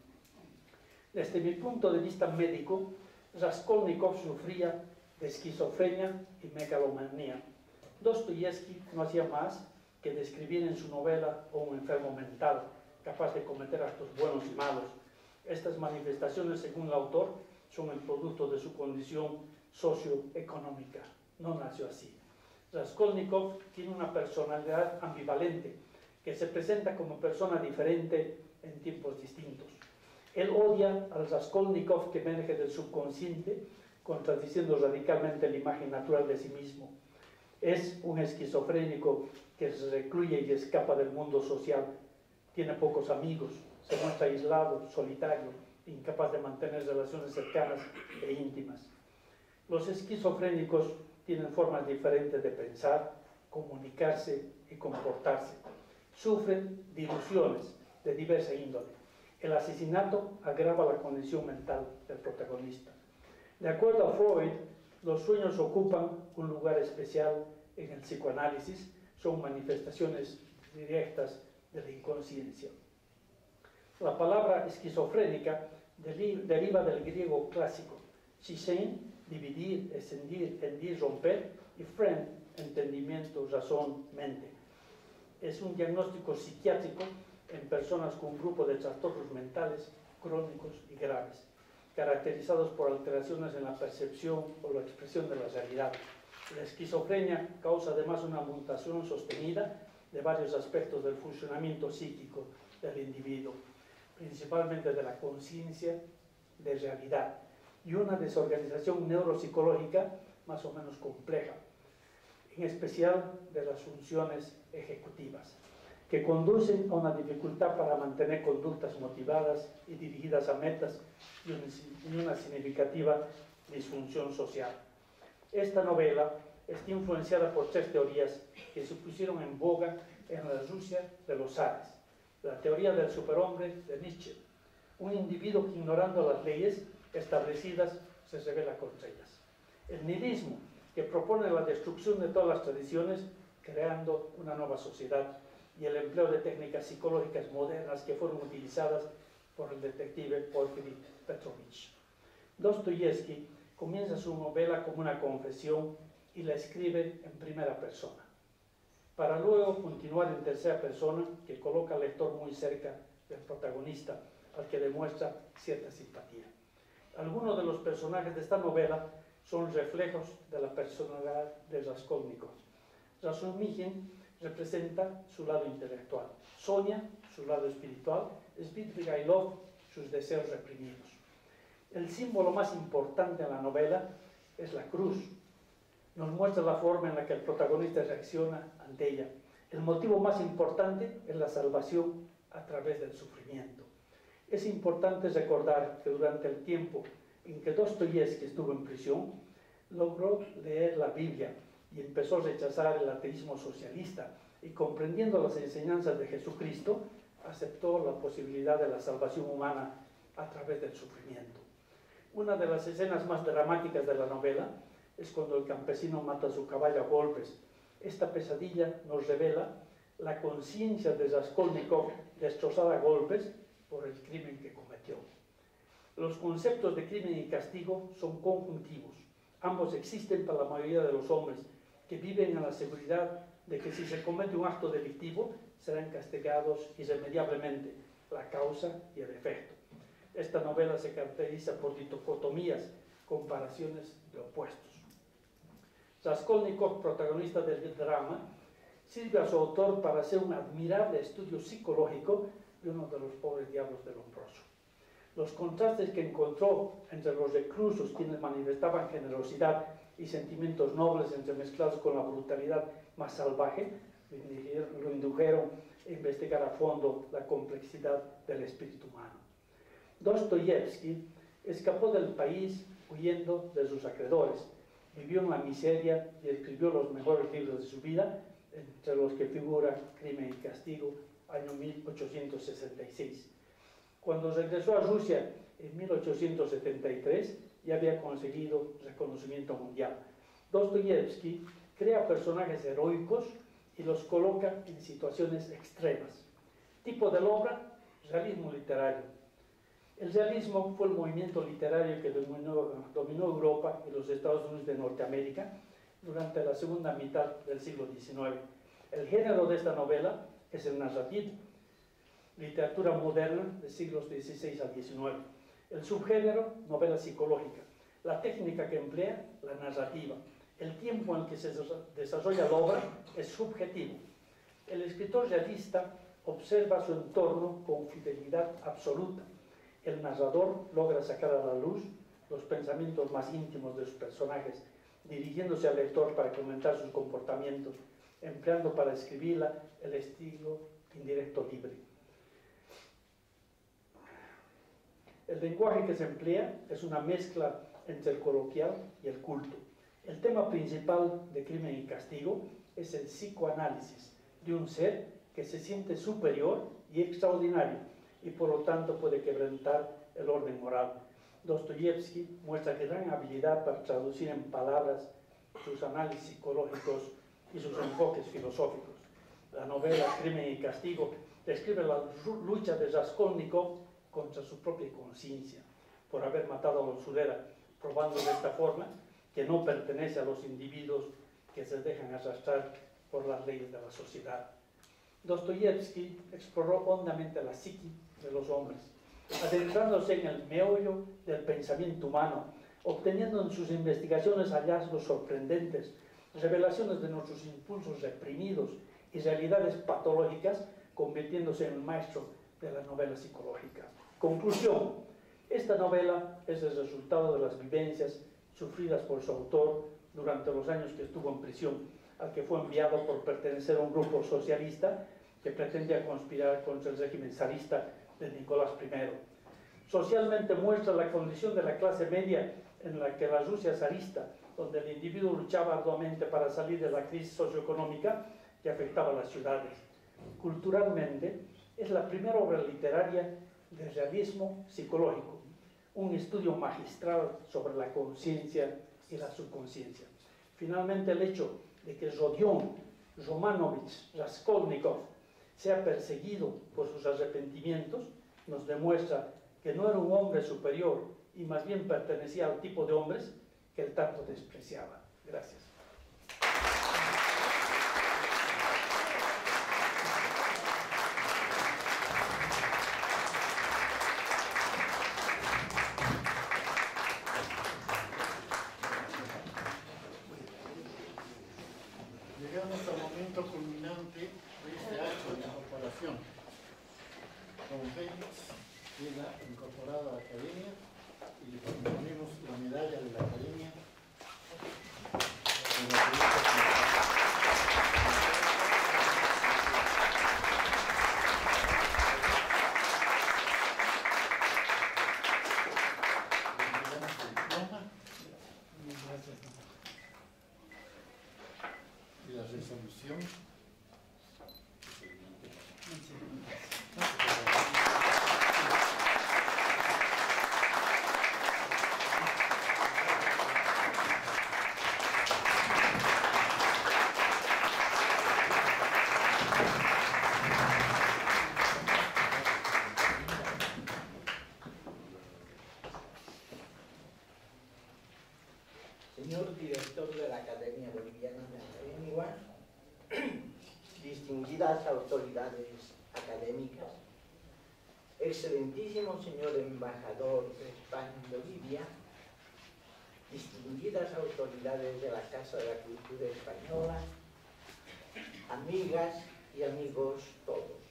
Desde mi punto de vista médico, Raskolnikov sufría de esquizofrenia y megalomanía. Dostoyevsky no hacía más que describir en su novela a un enfermo mental, capaz de cometer actos buenos y malos. Estas manifestaciones, según el autor, son el producto de su condición socioeconómica. No nació así. Raskolnikov tiene una personalidad ambivalente, que se presenta como persona diferente en tiempos distintos. Él odia al Raskolnikov que emerge del subconsciente, contradiciendo radicalmente la imagen natural de sí mismo. Es un esquizofrénico que se recluye y escapa del mundo social. Tiene pocos amigos, se muestra aislado, solitario, incapaz de mantener relaciones cercanas e íntimas. Los esquizofrénicos tienen formas diferentes de pensar, comunicarse y comportarse. Sufren de ilusiones de diversa índole. El asesinato agrava la condición mental del protagonista. De acuerdo a Freud, los sueños ocupan un lugar especial en el psicoanálisis, son manifestaciones directas de la inconsciencia. La palabra esquizofrénica deriva del griego clásico, shisein, dividir, escindir, hendir, romper, y fren, entendimiento, razón, mente. Es un diagnóstico psiquiátrico en personas con un grupo de trastornos mentales crónicos y graves, caracterizados por alteraciones en la percepción o la expresión de la realidad. La esquizofrenia causa además una mutación sostenida de varios aspectos del funcionamiento psíquico del individuo, principalmente de la conciencia de realidad, y una desorganización neuropsicológica más o menos compleja, en especial de las funciones ejecutivas, que conducen a una dificultad para mantener conductas motivadas y dirigidas a metas y una significativa disfunción social. Esta novela está influenciada por tres teorías que se pusieron en boga en la Rusia de los zares. La teoría del superhombre de Nietzsche, un individuo que, ignorando las leyes establecidas, se revela contra ellas. El nihilismo, que propone la destrucción de todas las tradiciones, creando una nueva sociedad, y el empleo de técnicas psicológicas modernas que fueron utilizadas por el detective Porfiry Petrovich. Dostoyevsky comienza su novela como una confesión y la escribe en primera persona, para luego continuar en tercera persona, que coloca al lector muy cerca del protagonista, al que demuestra cierta simpatía. Algunos de los personajes de esta novela son reflejos de la personalidad de Raskolnikov. Razumihin representa su lado intelectual, Sonia su lado espiritual, Svidrigailov sus deseos reprimidos. El símbolo más importante en la novela es la cruz. Nos muestra la forma en la que el protagonista reacciona ante ella. El motivo más importante es la salvación a través del sufrimiento. Es importante recordar que durante el tiempo en que Dostoyevsky estuvo en prisión, logró leer la Biblia y empezó a rechazar el ateísmo socialista, y comprendiendo las enseñanzas de Jesucristo, aceptó la posibilidad de la salvación humana a través del sufrimiento. Una de las escenas más dramáticas de la novela es cuando el campesino mata a su caballo a golpes. Esta pesadilla nos revela la conciencia de Raskolnikov destrozada a golpes por el crimen que cometió. Los conceptos de crimen y castigo son conjuntivos. Ambos existen para la mayoría de los hombres, que viven en la seguridad de que si se comete un acto delictivo serán castigados irremediablemente, la causa y el efecto. Esta novela se caracteriza por dicotomías, comparaciones de opuestos. Raskolnikov, protagonista del drama, sirve a su autor para hacer un admirable estudio psicológico de uno de los pobres diablos del Lombroso. Los contrastes que encontró entre los reclusos, quienes manifestaban generosidad y sentimientos nobles entremezclados con la brutalidad más salvaje, lo indujeron a investigar a fondo la complejidad del espíritu humano. Dostoyevsky escapó del país huyendo de sus acreedores, vivió en la miseria y escribió los mejores libros de su vida, entre los que figura Crimen y Castigo, año mil ochocientos sesenta y seis. Cuando regresó a Rusia en mil ochocientos setenta y tres, ya había conseguido reconocimiento mundial. Dostoyevsky crea personajes heroicos y los coloca en situaciones extremas. Tipo de la obra: realismo literario. El realismo fue el movimiento literario que dominó, dominó Europa y los Estados Unidos de Norteamérica durante la segunda mitad del siglo diecinueve. El género de esta novela es el narrativo, literatura moderna de siglos dieciséis al diecinueve. El subgénero, novela psicológica. La técnica que emplea, la narrativa. El tiempo en que se desarrolla la obra es subjetivo. El escritor realista observa su entorno con fidelidad absoluta. El narrador logra sacar a la luz los pensamientos más íntimos de sus personajes, dirigiéndose al lector para comentar sus comportamientos, empleando para escribirla el estilo indirecto libre. El lenguaje que se emplea es una mezcla entre el coloquial y el culto. El tema principal de Crimen y Castigo es el psicoanálisis de un ser que se siente superior y extraordinario y por lo tanto puede quebrantar el orden moral. Dostoyevsky muestra gran habilidad para traducir en palabras sus análisis psicológicos y sus enfoques filosóficos. La novela Crimen y Castigo describe la lucha de Raskolnikov contra su propia conciencia por haber matado a la usurera, probando de esta forma que no pertenece a los individuos que se dejan arrastrar por las leyes de la sociedad. Dostoyevsky exploró hondamente la psique de los hombres, adentrándose en el meollo del pensamiento humano, obteniendo en sus investigaciones hallazgos sorprendentes, revelaciones de nuestros impulsos reprimidos y realidades patológicas, convirtiéndose en el maestro de la novela psicológica. Conclusión: esta novela es el resultado de las vivencias sufridas por su autor durante los años que estuvo en prisión, al que fue enviado por pertenecer a un grupo socialista que pretendía conspirar contra el régimen zarista de Nicolás primero. Socialmente muestra la condición de la clase media en la que la Rusia zarista, donde el individuo luchaba arduamente para salir de la crisis socioeconómica que afectaba a las ciudades. Culturalmente, es la primera obra literaria de realismo psicológico, un estudio magistral sobre la conciencia y la subconsciencia. Finalmente, el hecho de que Rodion Romanovich Raskolnikov sea perseguido por sus arrepentimientos nos demuestra que no era un hombre superior y más bien pertenecía al tipo de hombres que él tanto despreciaba. Gracias. Llegamos al momento culminante de este acto de incorporación. Don Félix queda incorporado a la Academia y le ponemos la medalla de la Academia. Y la resolución. Señor director de la Academia Boliviana de la Lengua, distinguidas autoridades académicas, excelentísimo señor embajador de España en Bolivia, distinguidas autoridades de la Casa de la Cultura Española, amigas y amigos todos.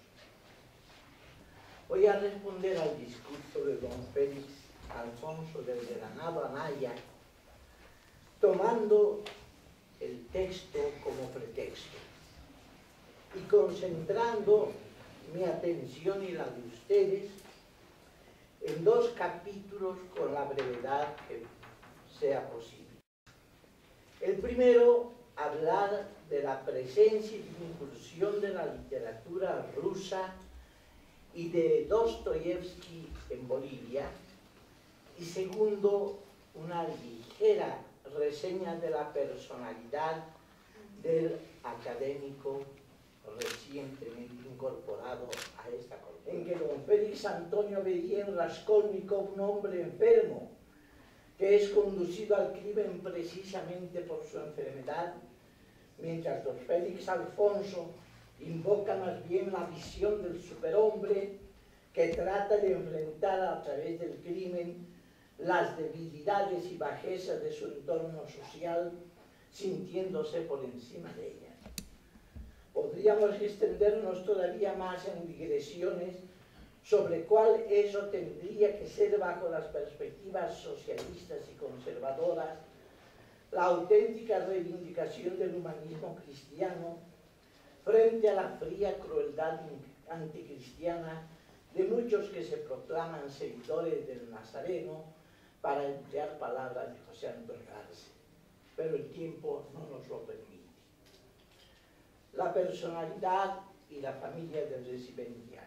Voy a responder al discurso de don Félix Alfonso del Granado Anaya, tomando el texto como pretexto y concentrando mi atención y la de ustedes en dos capítulos con la brevedad que sea posible. El primero, hablar de la presencia y incursión de la literatura rusa y de Dostoyevsky en Bolivia, y segundo, una ligera reseña de la personalidad del académico recientemente incorporado a esta corte, en que don Félix Antonio veía en Raskolnikov un hombre enfermo que es conducido al crimen precisamente por su enfermedad, mientras don Félix Alfonso invoca más bien la visión del superhombre que trata de enfrentar a través del crimen las debilidades y bajezas de su entorno social, sintiéndose por encima de ellas. Podríamos extendernos todavía más en digresiones sobre cuál eso tendría que ser, bajo las perspectivas socialistas y conservadoras, la auténtica reivindicación del humanismo cristiano frente a la fría crueldad anticristiana de muchos que se proclaman seguidores del Nazareno, para emplear palabras de José Antonio Arce, pero el tiempo no nos lo permite. La personalidad y la familia del recipiendario.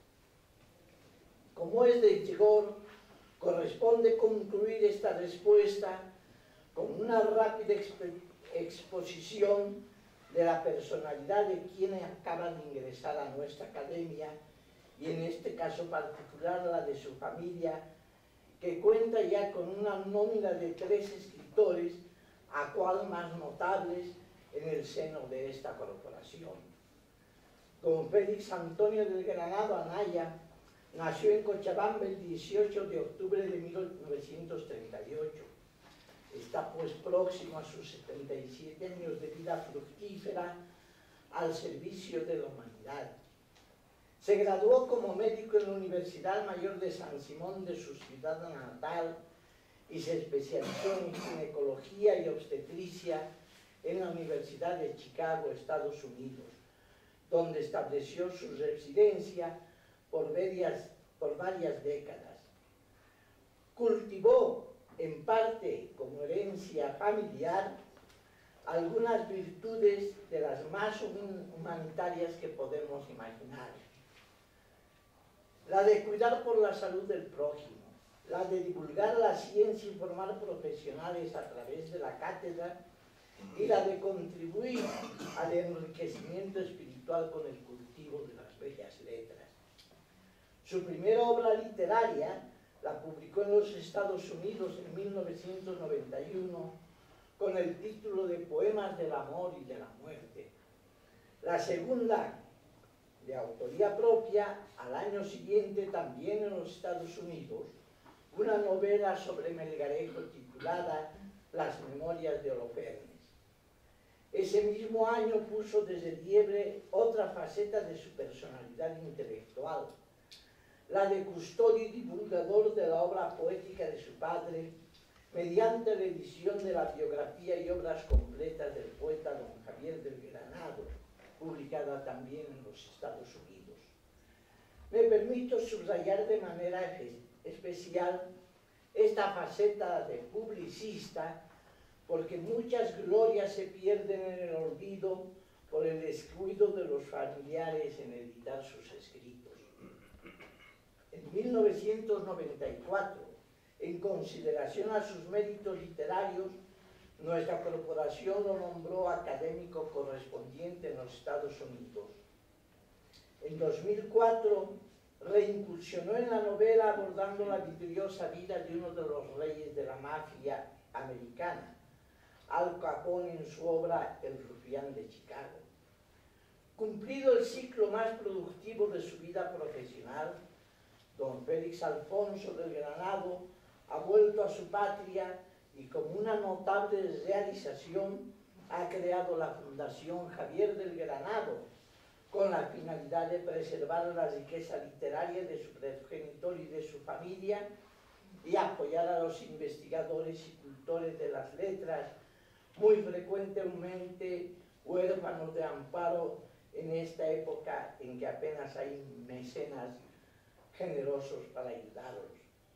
Como es de rigor, corresponde concluir esta respuesta con una rápida exp exposición de la personalidad de quienes acaban de ingresar a nuestra academia, y en este caso particular la de su familia, que cuenta ya con una nómina de tres escritores, a cual más notables en el seno de esta corporación. Don Félix Antonio del Granado Anaya nació en Cochabamba el dieciocho de octubre de mil novecientos treinta y ocho. Está pues próximo a sus setenta y siete años de vida fructífera, al servicio de la humanidad. Se graduó como médico en la Universidad Mayor de San Simón de su ciudad natal y se especializó en ginecología y obstetricia en la Universidad de Chicago, Estados Unidos, donde estableció su residencia por varias, por varias décadas. Cultivó, en parte como herencia familiar, algunas virtudes de las más humanitarias que podemos imaginar. La de cuidar por la salud del prójimo, la de divulgar la ciencia y formar profesionales a través de la cátedra, y la de contribuir al enriquecimiento espiritual con el cultivo de las bellas letras. Su primera obra literaria la publicó en los Estados Unidos en mil novecientos noventa y uno con el título de Poemas del amor y de la muerte. La segunda, de autoría propia, al año siguiente, también en los Estados Unidos, una novela sobre Melgarejo titulada Las Memorias de Holofernes. Ese mismo año puso de relieve otra faceta de su personalidad intelectual, la de custodio y divulgador de la obra poética de su padre, mediante la edición de la biografía y obras completas del poeta don Javier del Granado, publicada también en los Estados Unidos. Me permito subrayar de manera especial esta faceta de publicista, porque muchas glorias se pierden en el olvido por el descuido de los familiares en editar sus escritos. En mil novecientos noventa y cuatro, en consideración a sus méritos literarios, nuestra corporación lo nombró académico correspondiente en los Estados Unidos. En dos mil cuatro, reincursionó en la novela abordando la vidriosa vida de uno de los reyes de la mafia americana, Al Capone, en su obra El rufián de Chicago. Cumplido el ciclo más productivo de su vida profesional, don Félix Alfonso del Granado ha vuelto a su patria y como una notable realización ha creado la Fundación Javier del Granado, con la finalidad de preservar la riqueza literaria de su progenitor y de su familia y apoyar a los investigadores y cultores de las letras, muy frecuentemente huérfanos de amparo en esta época en que apenas hay mecenas generosos para ayudarlos.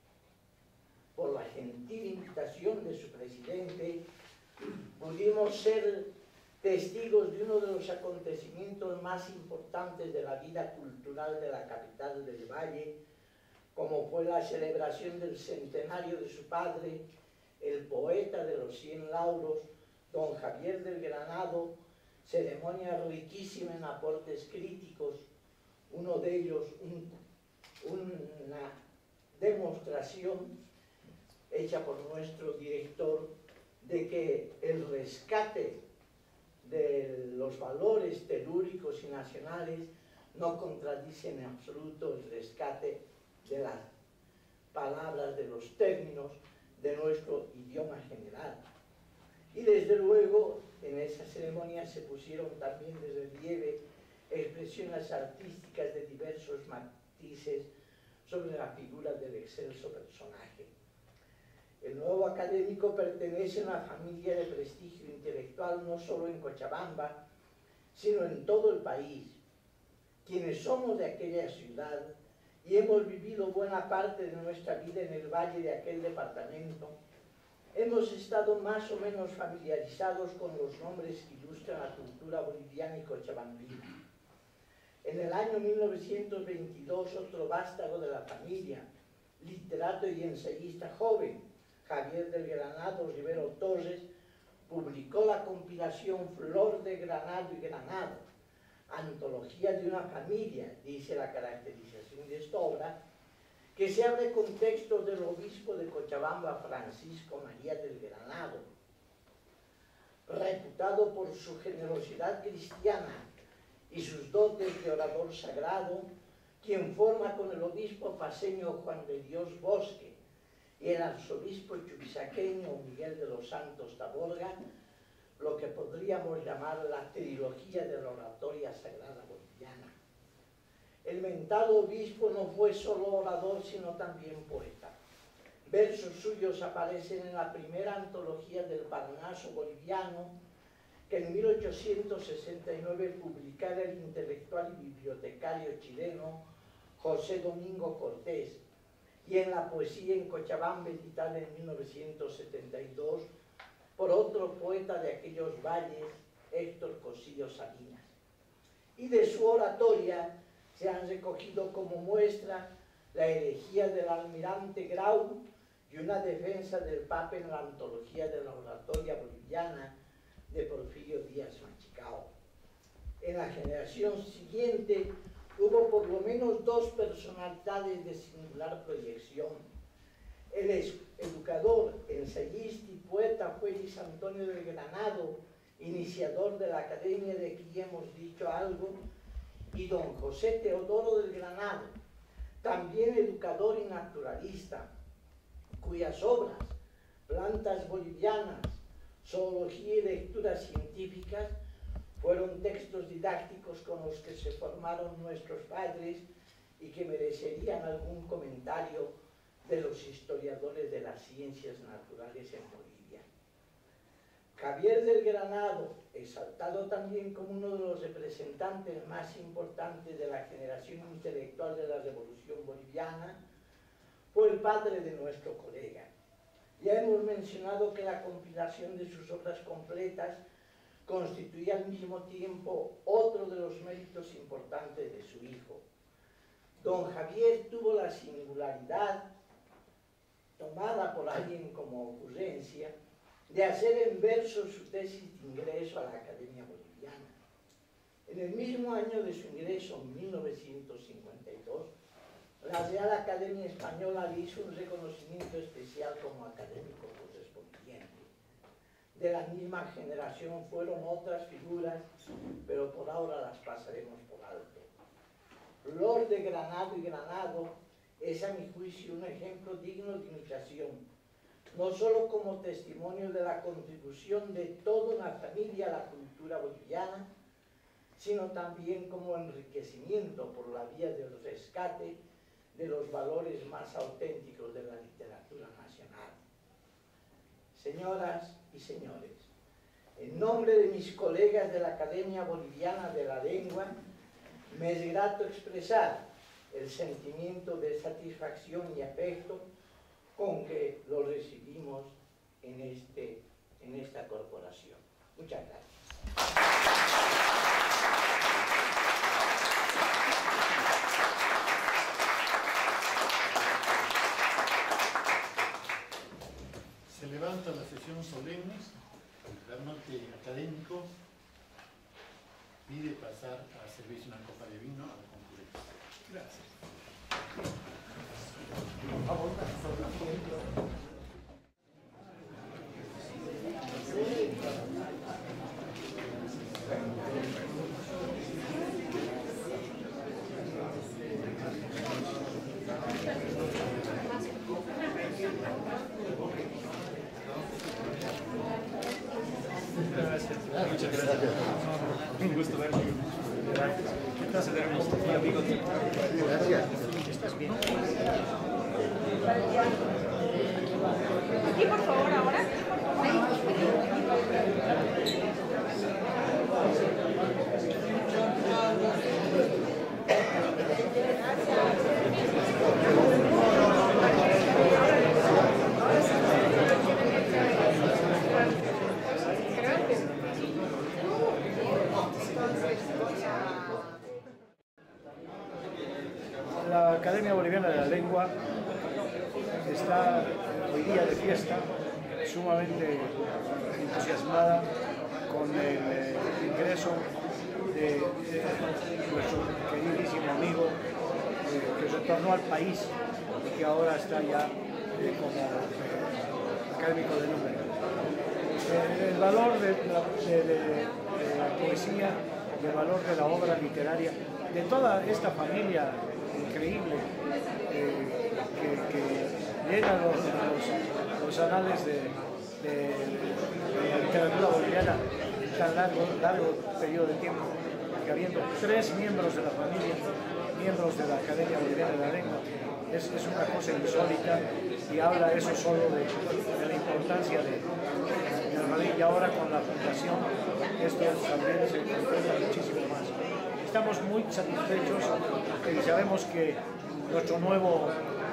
Por la gentil invitación de su presidente, pudimos ser testigos de uno de los acontecimientos más importantes de la vida cultural de la capital del Valle, como fue la celebración del centenario de su padre, el poeta de los cien lauros, don Javier del Granado, ceremonia riquísima en aportes críticos, uno de ellos un, una demostración hecha por nuestro director de que el rescate de los valores telúricos y nacionales no contradice en absoluto el rescate de las palabras, de los términos de nuestro idioma general. Y desde luego en esa ceremonia se pusieron también de relieve expresiones artísticas de diversos matices sobre la figura del excelso personaje. El nuevo académico pertenece a una familia de prestigio intelectual no solo en Cochabamba, sino en todo el país. Quienes somos de aquella ciudad y hemos vivido buena parte de nuestra vida en el valle de aquel departamento, hemos estado más o menos familiarizados con los nombres que ilustran la cultura boliviana y cochabambina. En el año mil novecientos veintidós, otro vástago de la familia, literato y ensayista joven, Javier del Granado Rivero Torres, publicó la compilación Flor de Granado y Granado, antología de una familia, dice la caracterización de esta obra, que se abre con textos del obispo de Cochabamba, Francisco María del Granado, reputado por su generosidad cristiana y sus dotes de orador sagrado, quien forma con el obispo paseño Juan de Dios Bosque y el arzobispo chuquisaqueño Miguel de los Santos Taborga lo que podríamos llamar la trilogía de la oratoria sagrada boliviana. El mentado obispo no fue solo orador, sino también poeta. Versos suyos aparecen en la primera antología del Parnaso boliviano, que en mil ochocientos sesenta y nueve publicara el intelectual y bibliotecario chileno José Domingo Cortés, y en la poesía en Cochabamba editada en mil novecientos setenta y dos por otro poeta de aquellos valles, Héctor Cosillo Salinas. Y de su oratoria se han recogido como muestra la herejía del almirante Grau y una defensa del Papa en la antología de la oratoria boliviana de Porfirio Díaz Machicao. En la generación siguiente hubo por lo menos dos personalidades de singular proyección. El educador, ensayista y poeta fue Luis Antonio del Granado, iniciador de la academia de que ya hemos dicho algo, y don José Teodoro del Granado, también educador y naturalista, cuyas obras, Plantas Bolivianas, Zoología y Lecturas Científicas, fueron textos didácticos con los que se formaron nuestros padres y que merecerían algún comentario de los historiadores de las ciencias naturales en Bolivia. Javier del Granado, exaltado también como uno de los representantes más importantes de la generación intelectual de la Revolución Boliviana, fue el padre de nuestro colega. Ya hemos mencionado que la compilación de sus obras completas constituía al mismo tiempo otro de los méritos importantes de su hijo. Don Javier tuvo la singularidad, tomada por alguien como ocurrencia, de hacer en verso su tesis de ingreso a la Academia Boliviana. En el mismo año de su ingreso, en mil novecientos cincuenta y dos, la Real Academia Española le hizo un reconocimiento especial como académico correspondiente. De la misma generación fueron otras figuras, pero por ahora las pasaremos por alto. Lord de Granado y Granado es, a mi juicio, un ejemplo digno de imitación, no solo como testimonio de la contribución de toda una familia a la cultura boliviana, sino también como enriquecimiento por la vía del rescate de los valores más auténticos de la literatura nacional. Señoras y señores, en nombre de mis colegas de la Academia Boliviana de la Lengua, me es grato expresar el sentimiento de satisfacción y afecto con que lo recibimos en, este, en esta corporación. Muchas gracias. Se levanta la sesión solemne, el gabinete académico pide pasar a servirse una copa de vino a la concurrencia. Gracias. Muchas gracias. Un gusto verlo. Gracias. ¿Qué tal se debemos? Mi amigo. Gracias. ¿Estás bien? Aquí, por favor, ahora. La Academia Boliviana de la Lengua está hoy día de fiesta, sumamente entusiasmada con el eh, ingreso de, de nuestro queridísimo amigo eh, que retornó al país y que ahora está ya eh, como eh, académico de número. Eh, el valor de la, de, de, de la poesía, el valor de la obra literaria, de toda esta familia increíble eh, que, que llena los, los, los anales de, de, de la literatura boliviana en tan largo, largo periodo de tiempo, que habiendo tres miembros de la familia, miembros de la Academia Boliviana de la Lengua, es, es una cosa insólita y habla eso solo de, de la importancia de, de la familia. Y ahora con la fundación esto también se concreta muchísimo más. Estamos muy satisfechos y sabemos que nuestro nuevo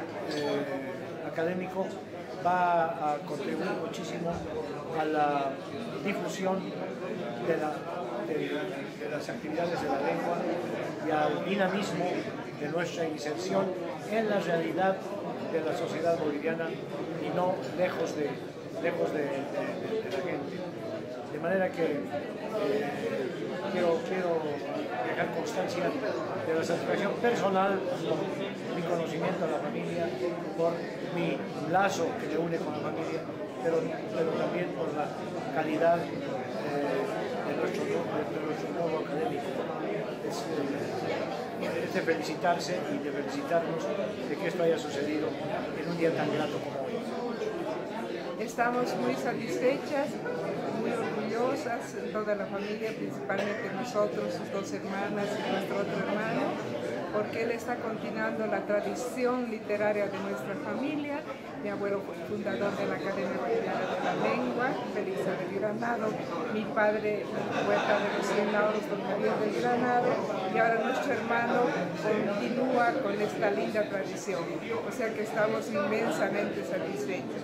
eh, académico va a contribuir muchísimo a la difusión de, la, de, de las actividades de la lengua y al dinamismo de nuestra inserción en la realidad de la sociedad boliviana y no lejos de, lejos de, de, de la gente. De manera que eh, quiero, quiero dejar constancia de la satisfacción personal por mi conocimiento de la familia, por mi lazo que me une con la familia, pero, pero también por la calidad eh, de, nuestro, de nuestro nuevo académico. Es, eh, es de felicitarse y de felicitarnos de que esto haya sucedido en un día tan grato como hoy. Estamos muy satisfechas, muy orgullosas, toda la familia, principalmente nosotros, sus dos hermanas y nuestro otro hermano, porque él está continuando la tradición literaria de nuestra familia. Mi abuelo fue fundador de la Academia Boliviana de la Lengua, Félix del Granado, mi padre, poeta de los cien lauros, don Javier del Granado, y ahora nuestro hermano continúa con esta linda tradición. O sea que estamos inmensamente satisfechos.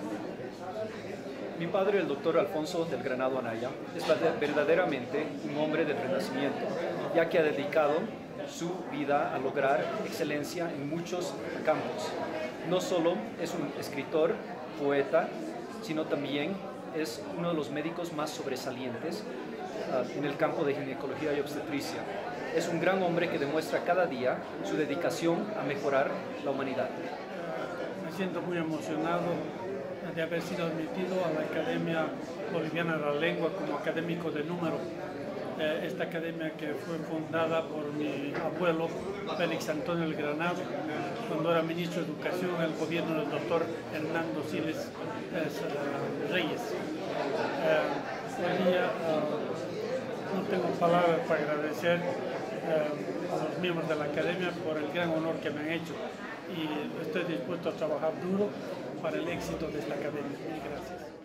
Mi padre, el doctor Alfonso del Granado Anaya, es verdaderamente un hombre del Renacimiento, ya que ha dedicado su vida a lograr excelencia en muchos campos. No solo es un escritor, poeta, sino también es uno de los médicos más sobresalientes uh, en el campo de ginecología y obstetricia. Es un gran hombre que demuestra cada día su dedicación a mejorar la humanidad. Me siento muy emocionado de haber sido admitido a la Academia Boliviana de la Lengua como académico de número. Eh, esta academia que fue fundada por mi abuelo Félix Antonio del Granado, cuando era ministro de Educación en el gobierno del doctor Hernando Siles eh, Reyes. Eh, hoy día eh, no tengo palabras para agradecer eh, a los miembros de la academia por el gran honor que me han hecho y estoy dispuesto a trabajar duro para el éxito de esta academia. Muchas gracias.